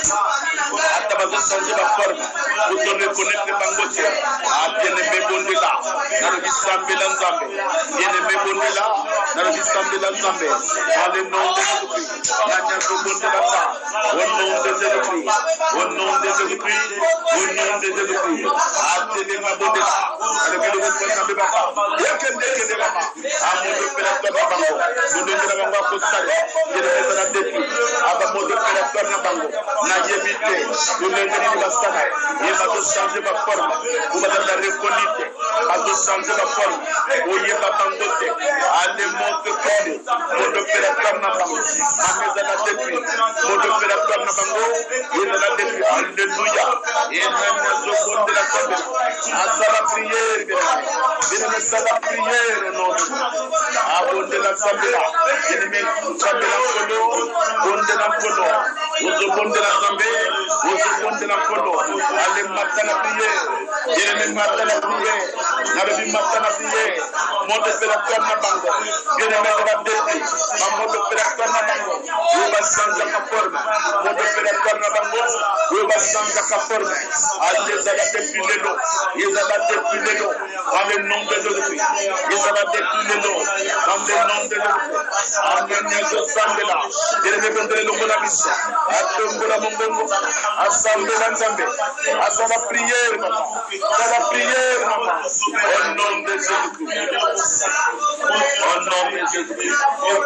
à tabazo changer la forme, pour te reconnaître les bangotiers, à bien aimé Bondela, dans le Bissambela Nzambe, bien aimé Bondela, dans le Bissambela Nzambe, dans le nom de Jésus-Christ, la Nyazo Bondela. Au nom de Jésus-Christ, au nom de Jésus-Christ, au nom de Jésus-Christ, attendez ma bonne là, avec le responsable de papa, il y a quelqu'un qui est là-bas, à mon opérateur de bango, mon opérateur de bango, il y a des défis, à mon opérateur de bango, n'a évité, le lendemain de la salle, il va changer ma forme, vous allez la reconnaître, va changer ma forme, où il y a ma bangote, allez monter comme, mon opérateur de bango, ma maison à défi, mon opérateur na bango, il a détruit, alléluia, et même les secondes de la tombe, à sa prière, bien aimé, sa prière au nom de Dieu, à bon de la Sambela, bien aimé, Sambela Kolo, bon de la Kolo, aux bon de la Zambé, aux bon de la Kolo, allez matin la prière, bien aimé, matin la prière, n'avez matin la prière, mon opérateur na bango, bien aimé, la détruit, mon opérateur na bango, il va changer la forme. Mon opérateur na bango, il va changer sa forme. Allez, ils allaient défiler l'eau. Ils allaient défiler l'eau. Dans le nom de Jésus-Christ. Ils allaient défiler l'eau. Dans le nom de Jésus-Christ. Amen. Nous sommes là. Il est venu de l'eau la mission. À tomber la mongongo. À s'embêter l'ensemble. À sa la prière, maman. À la prière, maman. Au nom de Jésus-Christ. Au nom de Jésus-Christ.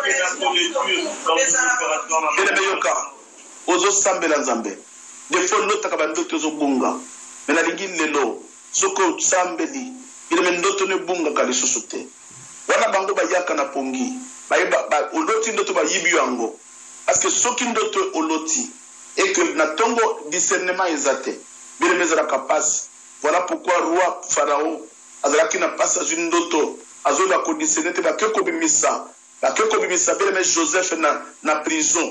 Il est meilleur cas. Ozo Sambela Nzambe. Des fois, nous avons des choses bunga. Mais la ligne lelo, soko Sambeli, il est ndoto ne bunga kali sosote. Wana bango ba yaka na pongi. Ba ba oloti ndoto ba yibi yango. Parce que soki ndoto oloti et que na tongo discernement ezate. Bile mezara kapasi. Voilà pourquoi roi Pharaon azalaki na pasa une ndoto azola ko discerner te ba ke ko bimisa. Ba ke ko bimisa bile me Joseph na na prison.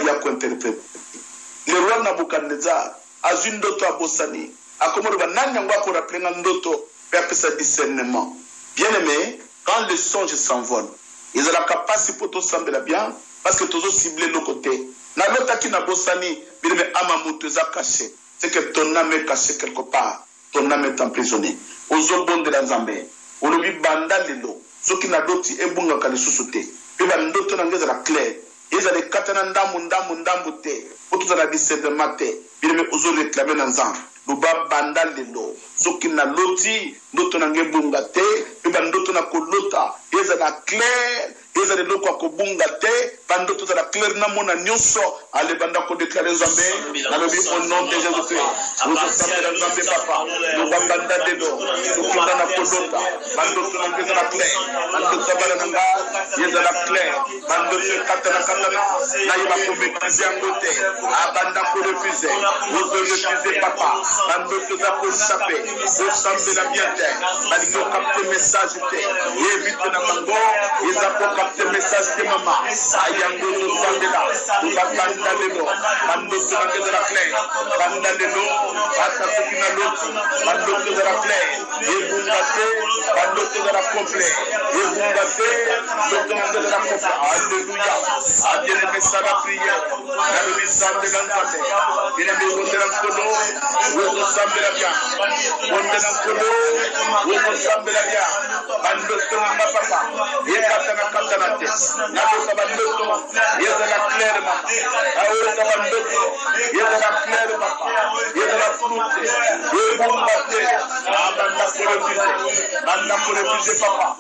Le roi Nabucodonosor a une ndoto à Bosani. A comme le nani yango pour rappeler ndoto appeler ça discernement. Bien aimé, quand le songe s'envole, ils ont la capacité pour tout sembler bien, parce que toujours ciblé le côté. Na l'autre qui n'a bossani, bien aimé, Amamutu a caché. C'est que ton âme est cachée quelque part. Ton âme est emprisonnée. Aux obons de la Zambé. On le vit banda de l'eau. Ce qui n'a d'autre et bunga qu'à le sous-sauter. Puis ben d'autres n'en la claire. Ils ont des katananda munda munda mute. Pour tout la discernement. Bien aimé, aux autres réclamer dans un. Nous va banda de l'eau. Ce qui n'a l'autre, d'autres n'en ont bunga te. Puis ben d'autres n'en kolota. Ils ont la claire. Ils ont des locaux à kobunga te. Bando tout la claire n'a mon agnoso. Allez banda ko déclarer Zambé. Dans le au nom de Jésus-Christ. Nous sommes dans Zambé papa. Nous va banda de l'eau. Nous sommes dans la kolota. Bando tout n'en ont la claire. Bando sabala nanga. Ils ont la claire. Bando tout katana katana. Na yba komi kizi angote. Abanda ko refuser. Vous refusez papa. Bando tout a ko échapper. Vous semblez la bienté. Bando capter message te. Évite na mango. Ils ont capté message de maman. Ayango nous sandela. Nous va banda de l'eau. Bando tout n'en ont la claire. Banda de l'eau. Bata ce qui n'a l'autre. Bando tout a la claire. Et vous battez. Bando tout a la complet. Et vous battez. D'autres n'en ont la complet. Alléluia. Adieu les messages à prière. La mission de l'ensemble. Il est besoin de l'ensemble. Vous ressemblez la bien. On de l'ensemble. Vous ressemblez la bien. Bando tout n'a papa. Et katana katana te. Nabo sabando tout. Il est de la claire maman. Aouro sabando tout. Il est de la claire papa. Il est de la fruite. Et vous battez. Banda pour refuser. Banda pour refuser papa.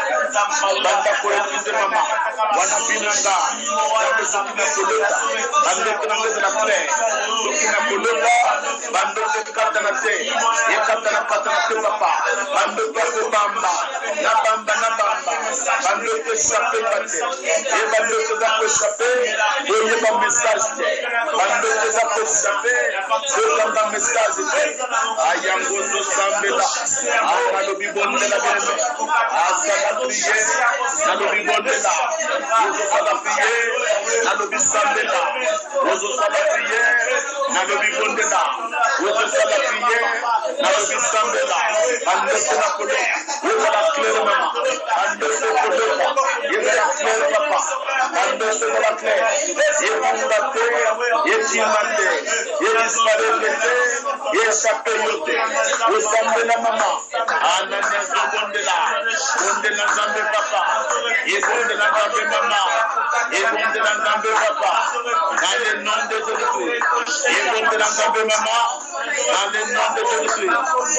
Banda pour refuser maman. Wana binanga. Banda sokina kolota. Banda tenanga de la claire. Sokina kolota. Banda te katana te. Et katana katana te papa. Banda te bamba. Na bamba na bamba. Banda te chaper pate. Et banda te da ko chaper. Et yeba message te. Banda te da ko chaper. Et banda message te. Ayango to sambela. Aka lo bibonde la bene. Asa la prière. Na lo bibonde la. Ozo sala prière. Na lo bisambela. Ozo sala prière. Na lo bibonde la. Ozo sala prière. Na lo bisambela. Banda te la kolo. Ozo la claire maman. Banda te kolo. Yeba la claire papa. Banda te la claire. Yeba la claire. Yetimande. Yedisparaître. Yéchappé yote. Osambela maman. Anana zobondela. Bondela nzambe papa. Yebondela nzambe maman. Yebondela nzambe papa. Dans le nom de Jésus-Christ. Yebondela nzambe maman. Dans le nom de Jésus-Christ.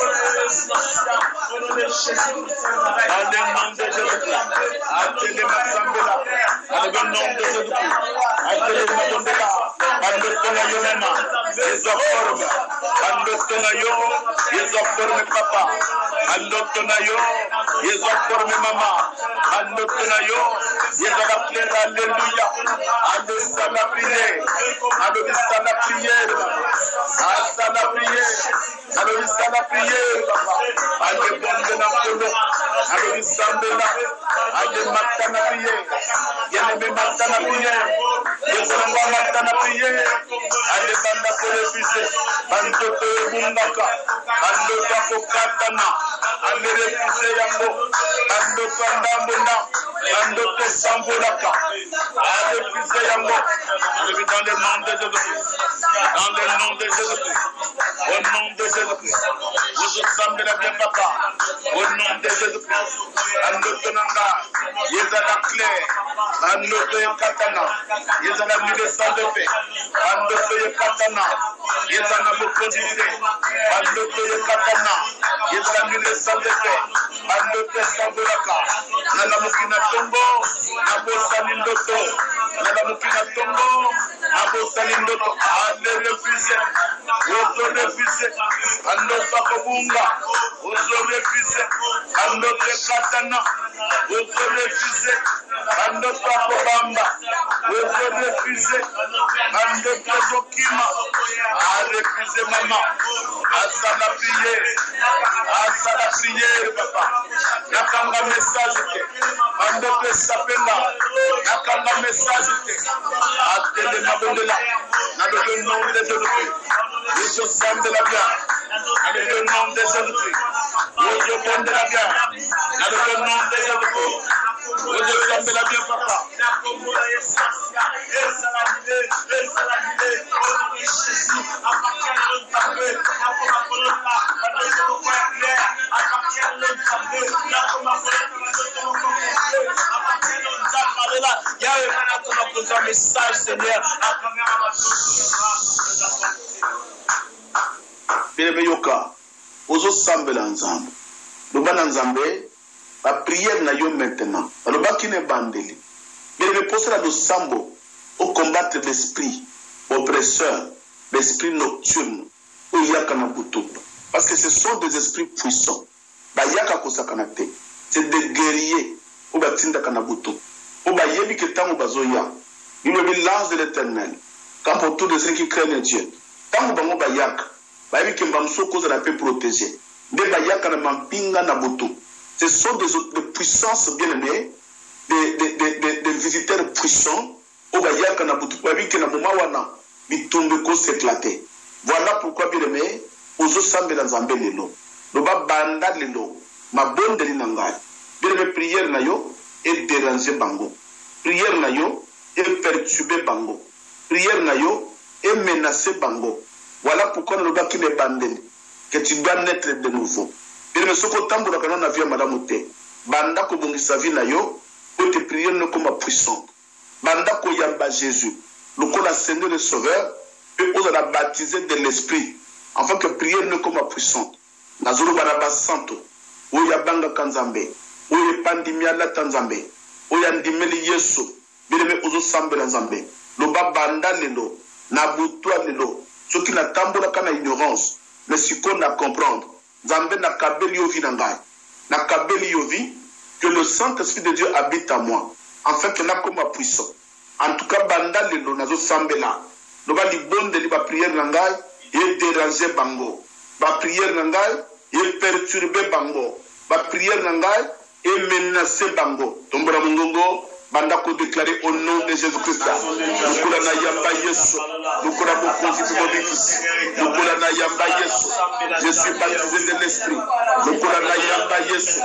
Dans le nom de Jésus-Christ. Appelez ma sambela. Dans le nom de Jésus-Christ. Appelez ma bondela. Bandotona yo mama. Ezoforme. Bandotona yo. Ezoforme papa. Bandotona yo. Ezoforme mama. Bandotona yo. Ezoforme alléluia. Alléluia la prière. Alléluia la prière. Alléluia la prière. Alléluia la prière papa. Alléluia na kolo. Alléluia mbela. Alléluia matana prière. Yene matana prière. Yezonga matana prière. Alléluia banda pour refuser. Bandoto bundaka. Bandoto kokatana. Alléluia refuser yango. Bandoto ndambunda. Bandoto sambolaka. Alléluia refuser yango. Alléluia dans le nom de Jésus-Christ. Dans le nom de Jésus-Christ. Au nom de Jésus-Christ. Vous ressemblez la bien papa. Au nom de Jésus-Christ. Bandoto nanga. Yezala claire. Bandoto katana. Yezala mille sans de fait. Bandoto katana. Yezala bokondise. Bandoto katana. Yezala mille sans de fait. Bandoto sambolaka. Nala mukina tombo. Nabosa nindoto. Nala mukina tombo. Nabosa nindoto. Ale refuse. Ozo refuse. Bandoto kobunga. Ozo refuse. Bandoto katana. Ozo refuse. Bandoto kobamba. Ozo refuse. Bandoto zokima. A refuse maman. Asa la prière. Asa la prière papa. Nakanga message te. Bandoto sapenda. Nakanga message te. Atele mabondela. Dans le nom de Jésus-Christ. Je sens de la bien. Dans le nom de Jésus-Christ. ozobondela bien na le nom de Jésus ozosambela bien papa un message, Seigneur, à travers Yoka, ozo sambela nzambe. Lobana nzambe, la prière na yo maintenant. Loba ne bandeli. Mais le poste là de sambo, au combattre l'esprit oppresseur, l'esprit nocturne, au yaka na buto. Parce que ce sont des esprits puissants. Ba yaka kosakanate. C'est des guerriers, au batinda kanabuto. Au bayebi que tant au bazoya. Il me dit l'ange de l'Éternel. Quand pour tous ceux qui craignent Dieu. Tant que vous avez bayebi que mbamso cause la paix protégée. Des bayaka na mampinga na buto. Ce sont des, des puissances bien aimées, des, des, des, des, des visiteurs puissants. Au bayaka na buto. Bayebi que na moma wana mitumbe ko s'éclater. Voilà pourquoi bien aimé, ozo sambe na nzambe lelo. Loba banda lelo. Ma bonne de l'inangai. Bien aimé prière na yo et déranger bango. Prière na yo et perturber bango. Prière na yo et menacer bango. Voilà pourquoi nous avons les bandés. Que tu dois naître de nouveau. Bien aimé soko tambo na kana na vie madame te. Banda ko bongisa vie na yo pour te prier ne comme puissant. Banda ko yamba Jésus. Le ko la Seigneur le Sauveur et on a baptisé de l'esprit afin que prière ne comme puissante. Nazulu baraba santo. Oya banga kanzambe. Oya pandimia la tanzambe. Oya ndimeli Yesu. Bireme ozo sambela nzambe. Loba banda lelo. Na butwa lelo. Ce qui n'a tambola kana ignorance. Mais si qu'on a comprendre. Nzambe na kabeli yovi nangai. Na kabeli yovi. Que le Saint-Esprit de Dieu habite à moi. Afin que na comme puissant. En tout cas banda lelo nazo sambela. Loba li bonde li ba prière nangai. Et déranger bango. Ba prière nangai. Et perturber bango. Ba prière nangai. Et menacer bango. Tombora mungongo. Banda ko déclarer au nom de Jésus-Christ. Nous kula na yamba Yesu. Nous kula bokonzi bobikisi. Nous kula na yamba Yesu. Je suis baptisé de l'esprit. Nous kula na yamba Yesu.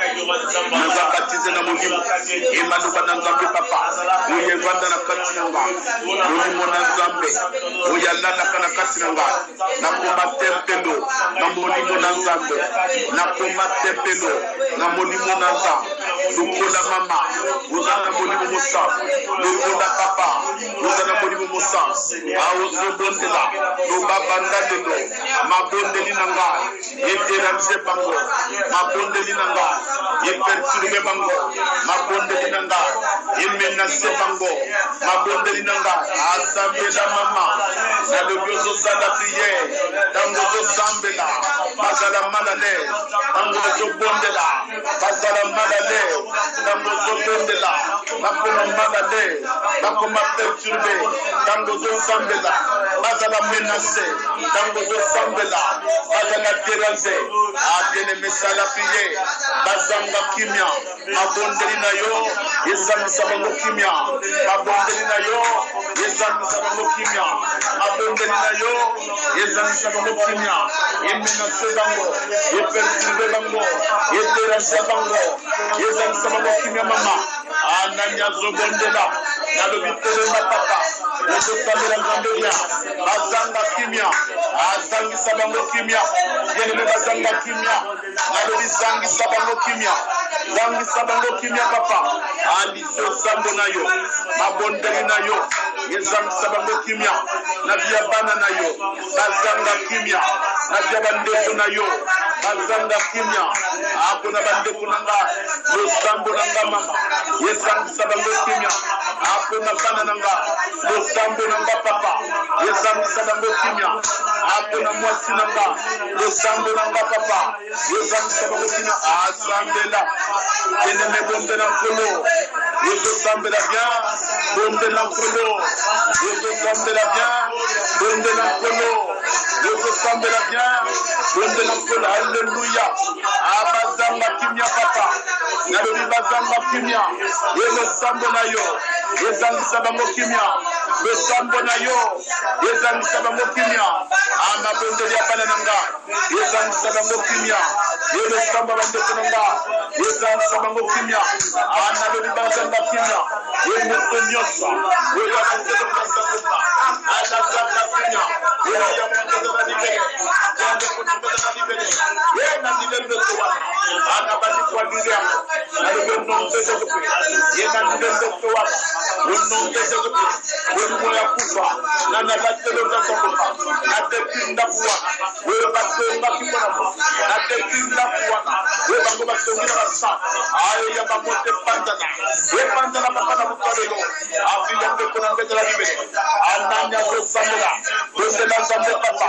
Nous avons baptisé na molimo. Emmanuel bana nzambe papa. Uye vanda na kati nanga. Molimo na nzambe. Uye lala kana kati nanga. Na komba tempelo. Na molimo na nzambe. Na komba tempelo. Na molimo na nzambe. Nous kula mama. Vous avez molimo mosa, lokola papa, ozana molimo mosa, aozo bondela, loba banda lelo, mabondeli nanga, eteranze bango, mabondeli nanga, eperturbe bango, mabondeli nanga, emenase bango, mabondeli nanga, asambela mama, na lobiozo sala prière, tangozo sambela, bazala malale, tangozo bondela, bazala malale, tangozo bondela. Bakoma malade, bakoma perturbé, tangozo sambela, bazala menacé, tangozo sambela, bazala déranger, adene mesala prier, bazanga kimia, abondeli na yo, yezami sabango kimia, abondeli na yo, yezami sabango kimia, abondeli na yo, yezami sabango kimia, emenacé bango, eperturbé bango, edéranger bango, yezami sabango kimia mama. Ananya zobondela na lobitere matata ozo samela ngambelia azanga kimia azangi sabango kimia yene bazanga kimia na lobi zangi sabango kimia zangi sabango kimia papa ali so sambo na yo mabondeli na yo yezangi sabango kimia na via bana na yo bazanga kimia na via bandeko na yo bazanga kimia akuna bandeko nanga lo sambo nanga mama yezangi sabango kimia akuna bana nanga lo sambo nanga papa yezangi sabango kimia akuna mwasi nanga lo sambo nanga papa yezangi sabango kimia asambela kene me bonde na kolo yezo sambela bien bonde na kolo yezo sambela bien bonde na kolo yezo sambela bien bonde na kolo alléluia abazanga kimia papa na lobi bazanga kimia yezo sambo na yo yezangi sabango kimia le sambo na yo yezangi sabango kimia ama bonde ya bana nanga yezangi sabango kimia yele samba bande kononga yeza samba ngo kimya ana do bazanga kimya yele konyosa yele bazanga bazanga ana samba kimya yele ya bazanga dibele yele kononga dibele yele na dibele kwa ana bani kwa dilia na do non se se yele na dibele kwa non se se yele mo ya kufa na na batelo za kwa na tekinda kwa yele batenga kwa na tekinda kwa yele bango batenga basa ayo ya bamote pandana yele pandana bapana mutalo afile mbe kuna mbe la dibele ananya zo sambela zo la zambe papa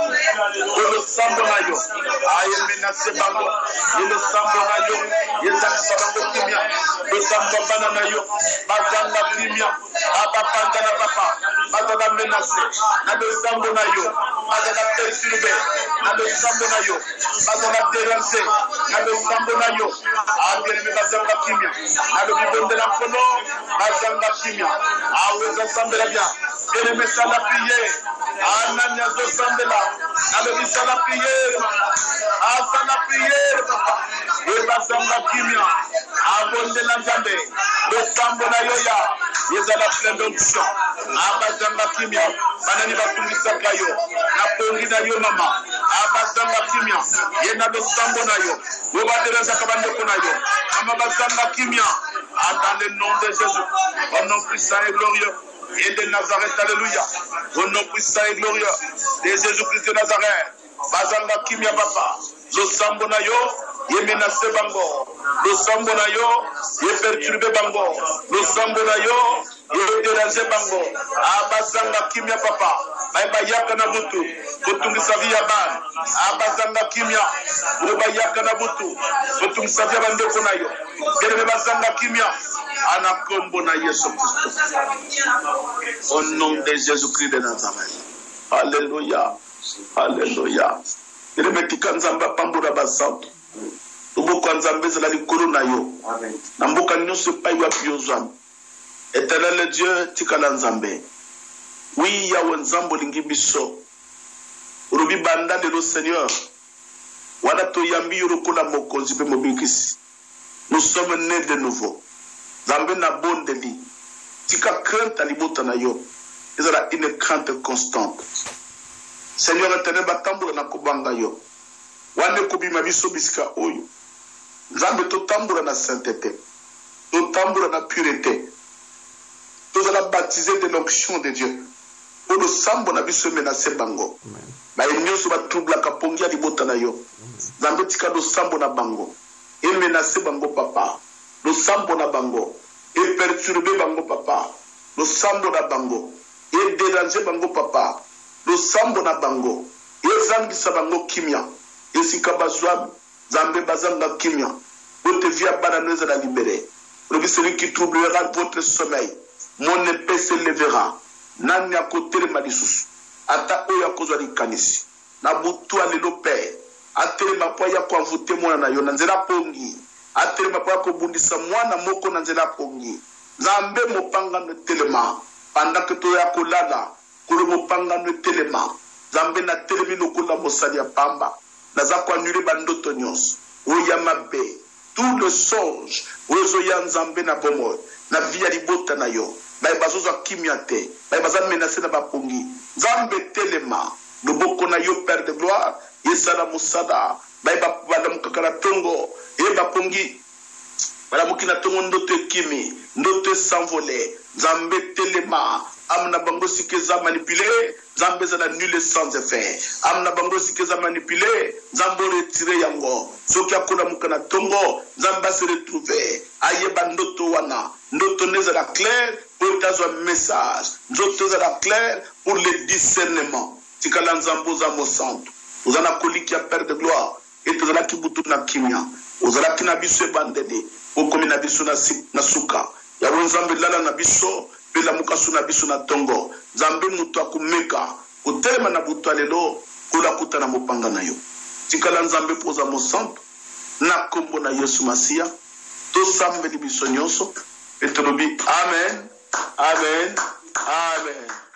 le sambo na yo ayo menase bango le sambo na yo yezanga sabango kimia le sambo bana na yo bazanga kimia aba pandana papa bazanga menase na le sambo na yo bazanga perturbe na le sambo na yo bazanga déranger na le sambo na yo abele me bazanga kimia na le bibonde na kono bazanga kimia aweza sambela bien ele me sala prier ananya zo sambela na le sala prier asala prier papa e bazanga kimia abonde na jambe le sambo na yo ya yezala plein d'onction abazanga kimia banani batungisa kayo na pongi na yo mama abazanga kimia yena le sambo na yo yo batereza kabande kuna yo mama bazanga kimia dans le nom de Jésus au nom puissant et glorieux et de Nazareth, alléluia. Au nom puissant et glorieux de Jésus-Christ de Nazareth. Bazanga kimia papa. Zo sambo na yo, ye menase bango. Lo sambo na yo, ye perturbe bango. Lo sambo na yo, ye déranger bango. Abazanga kimia papa. Baiba yaka na butu. Kutungi savia ban. Abazanga kimia. Uba yaka na butu. Kutungi savia bandeko na yo. Gerebe bazanga kimia. Anakombo na Yesu Christ. Au nom de Jésus-Christ de Nazareth. Alléluia. Alléluia. Il me dit quand Zamba Pambura Basanto. Ubu quand Zamba Zala Likuru na yo. Nambuka nyusu paiwa piyozam. Éternel Dieu tikala Nzambe. Oui, ya wenzambo lingi biso. Urubi banda de lo Seigneur. Wana to yambi yurukola mokonzi pe mobikisi. Nous sommes nés de nouveau. Zambé na bonde li. Tika crainte alibota na yo. Ezala une crainte constante. Seigneur éternel batambula na kubanga yo. Wande kubima biso bisika oyo. Zambé to tambula na sainteté. To tambula na pureté. To zala baptisé de l'onction de Dieu. Pour le sambo na biso menacé bango. Na enyoso ba trouble ka pongia libota na yo. Zambé tika do sambo na bango. Et menacé bango papa. Lo sambo na bango. Et perturber bango papa. Lo sambo na bango. Et déranger bango papa. Lo sambo na bango. Et zangisa bango kimia. Et sikabazwam. Zambe bazanga kimia. Votre vie à bananeuse la libérer. Le celui qui troublera votre sommeil. Mon épée se lèvera. Nani à côté de Madissus. Ata oya kozwa likanisi. Na butu alelo père. Atele mapoya ya kwa vute mwana na yo na nzela pongi. Atele mapoya ko bundisa mwana moko na nzela pongi. Zambe mopanga no telema. Pendant que to ya kolala, kolo mopanga no telema. Zambe na telemi no kola mosali ya pamba. Na za kwa nure bandoto nyos. Oya mabe. Tout le songe. Ozo ya nzambe na bomo. Na via libota na yo. Ba bazozo kimia te. Ba bazan menacer na bapongi. Zambe telema. Loboko na yo père de gloire. Yesala musada baiba bala mukakala tongo eba pongi bala mukina tongo ndoto kimi ndoto s'envoler zambe telema amna bango sikeza manipuler zambe za na nul sans effet amna bango sikeza manipuler zambo retirer yango soki akona mukana tongo zamba se retrouver ayeba ndoto wana ndoto neza la clair pour tazwa message ndoto za la clair pour le discernement tikala nzambo za mosanto. Vous allez colliquer à père de gloire. Et vous allez kibutu na kimia. Vous allez kinabiso bandede. Vous comme nabiso na suka. Ya wenzambe lala nabiso. Pela mukasu nabiso na tongo. Zambe mutu akumeka. Utelema na butu alelo. Kula kuta na mopanga na yo. Tikala nzambe poza mosanto. Na kombo na Yesu Masia. To sambe libiso nyonso. Et te lobi. Amen. Amen. Amen.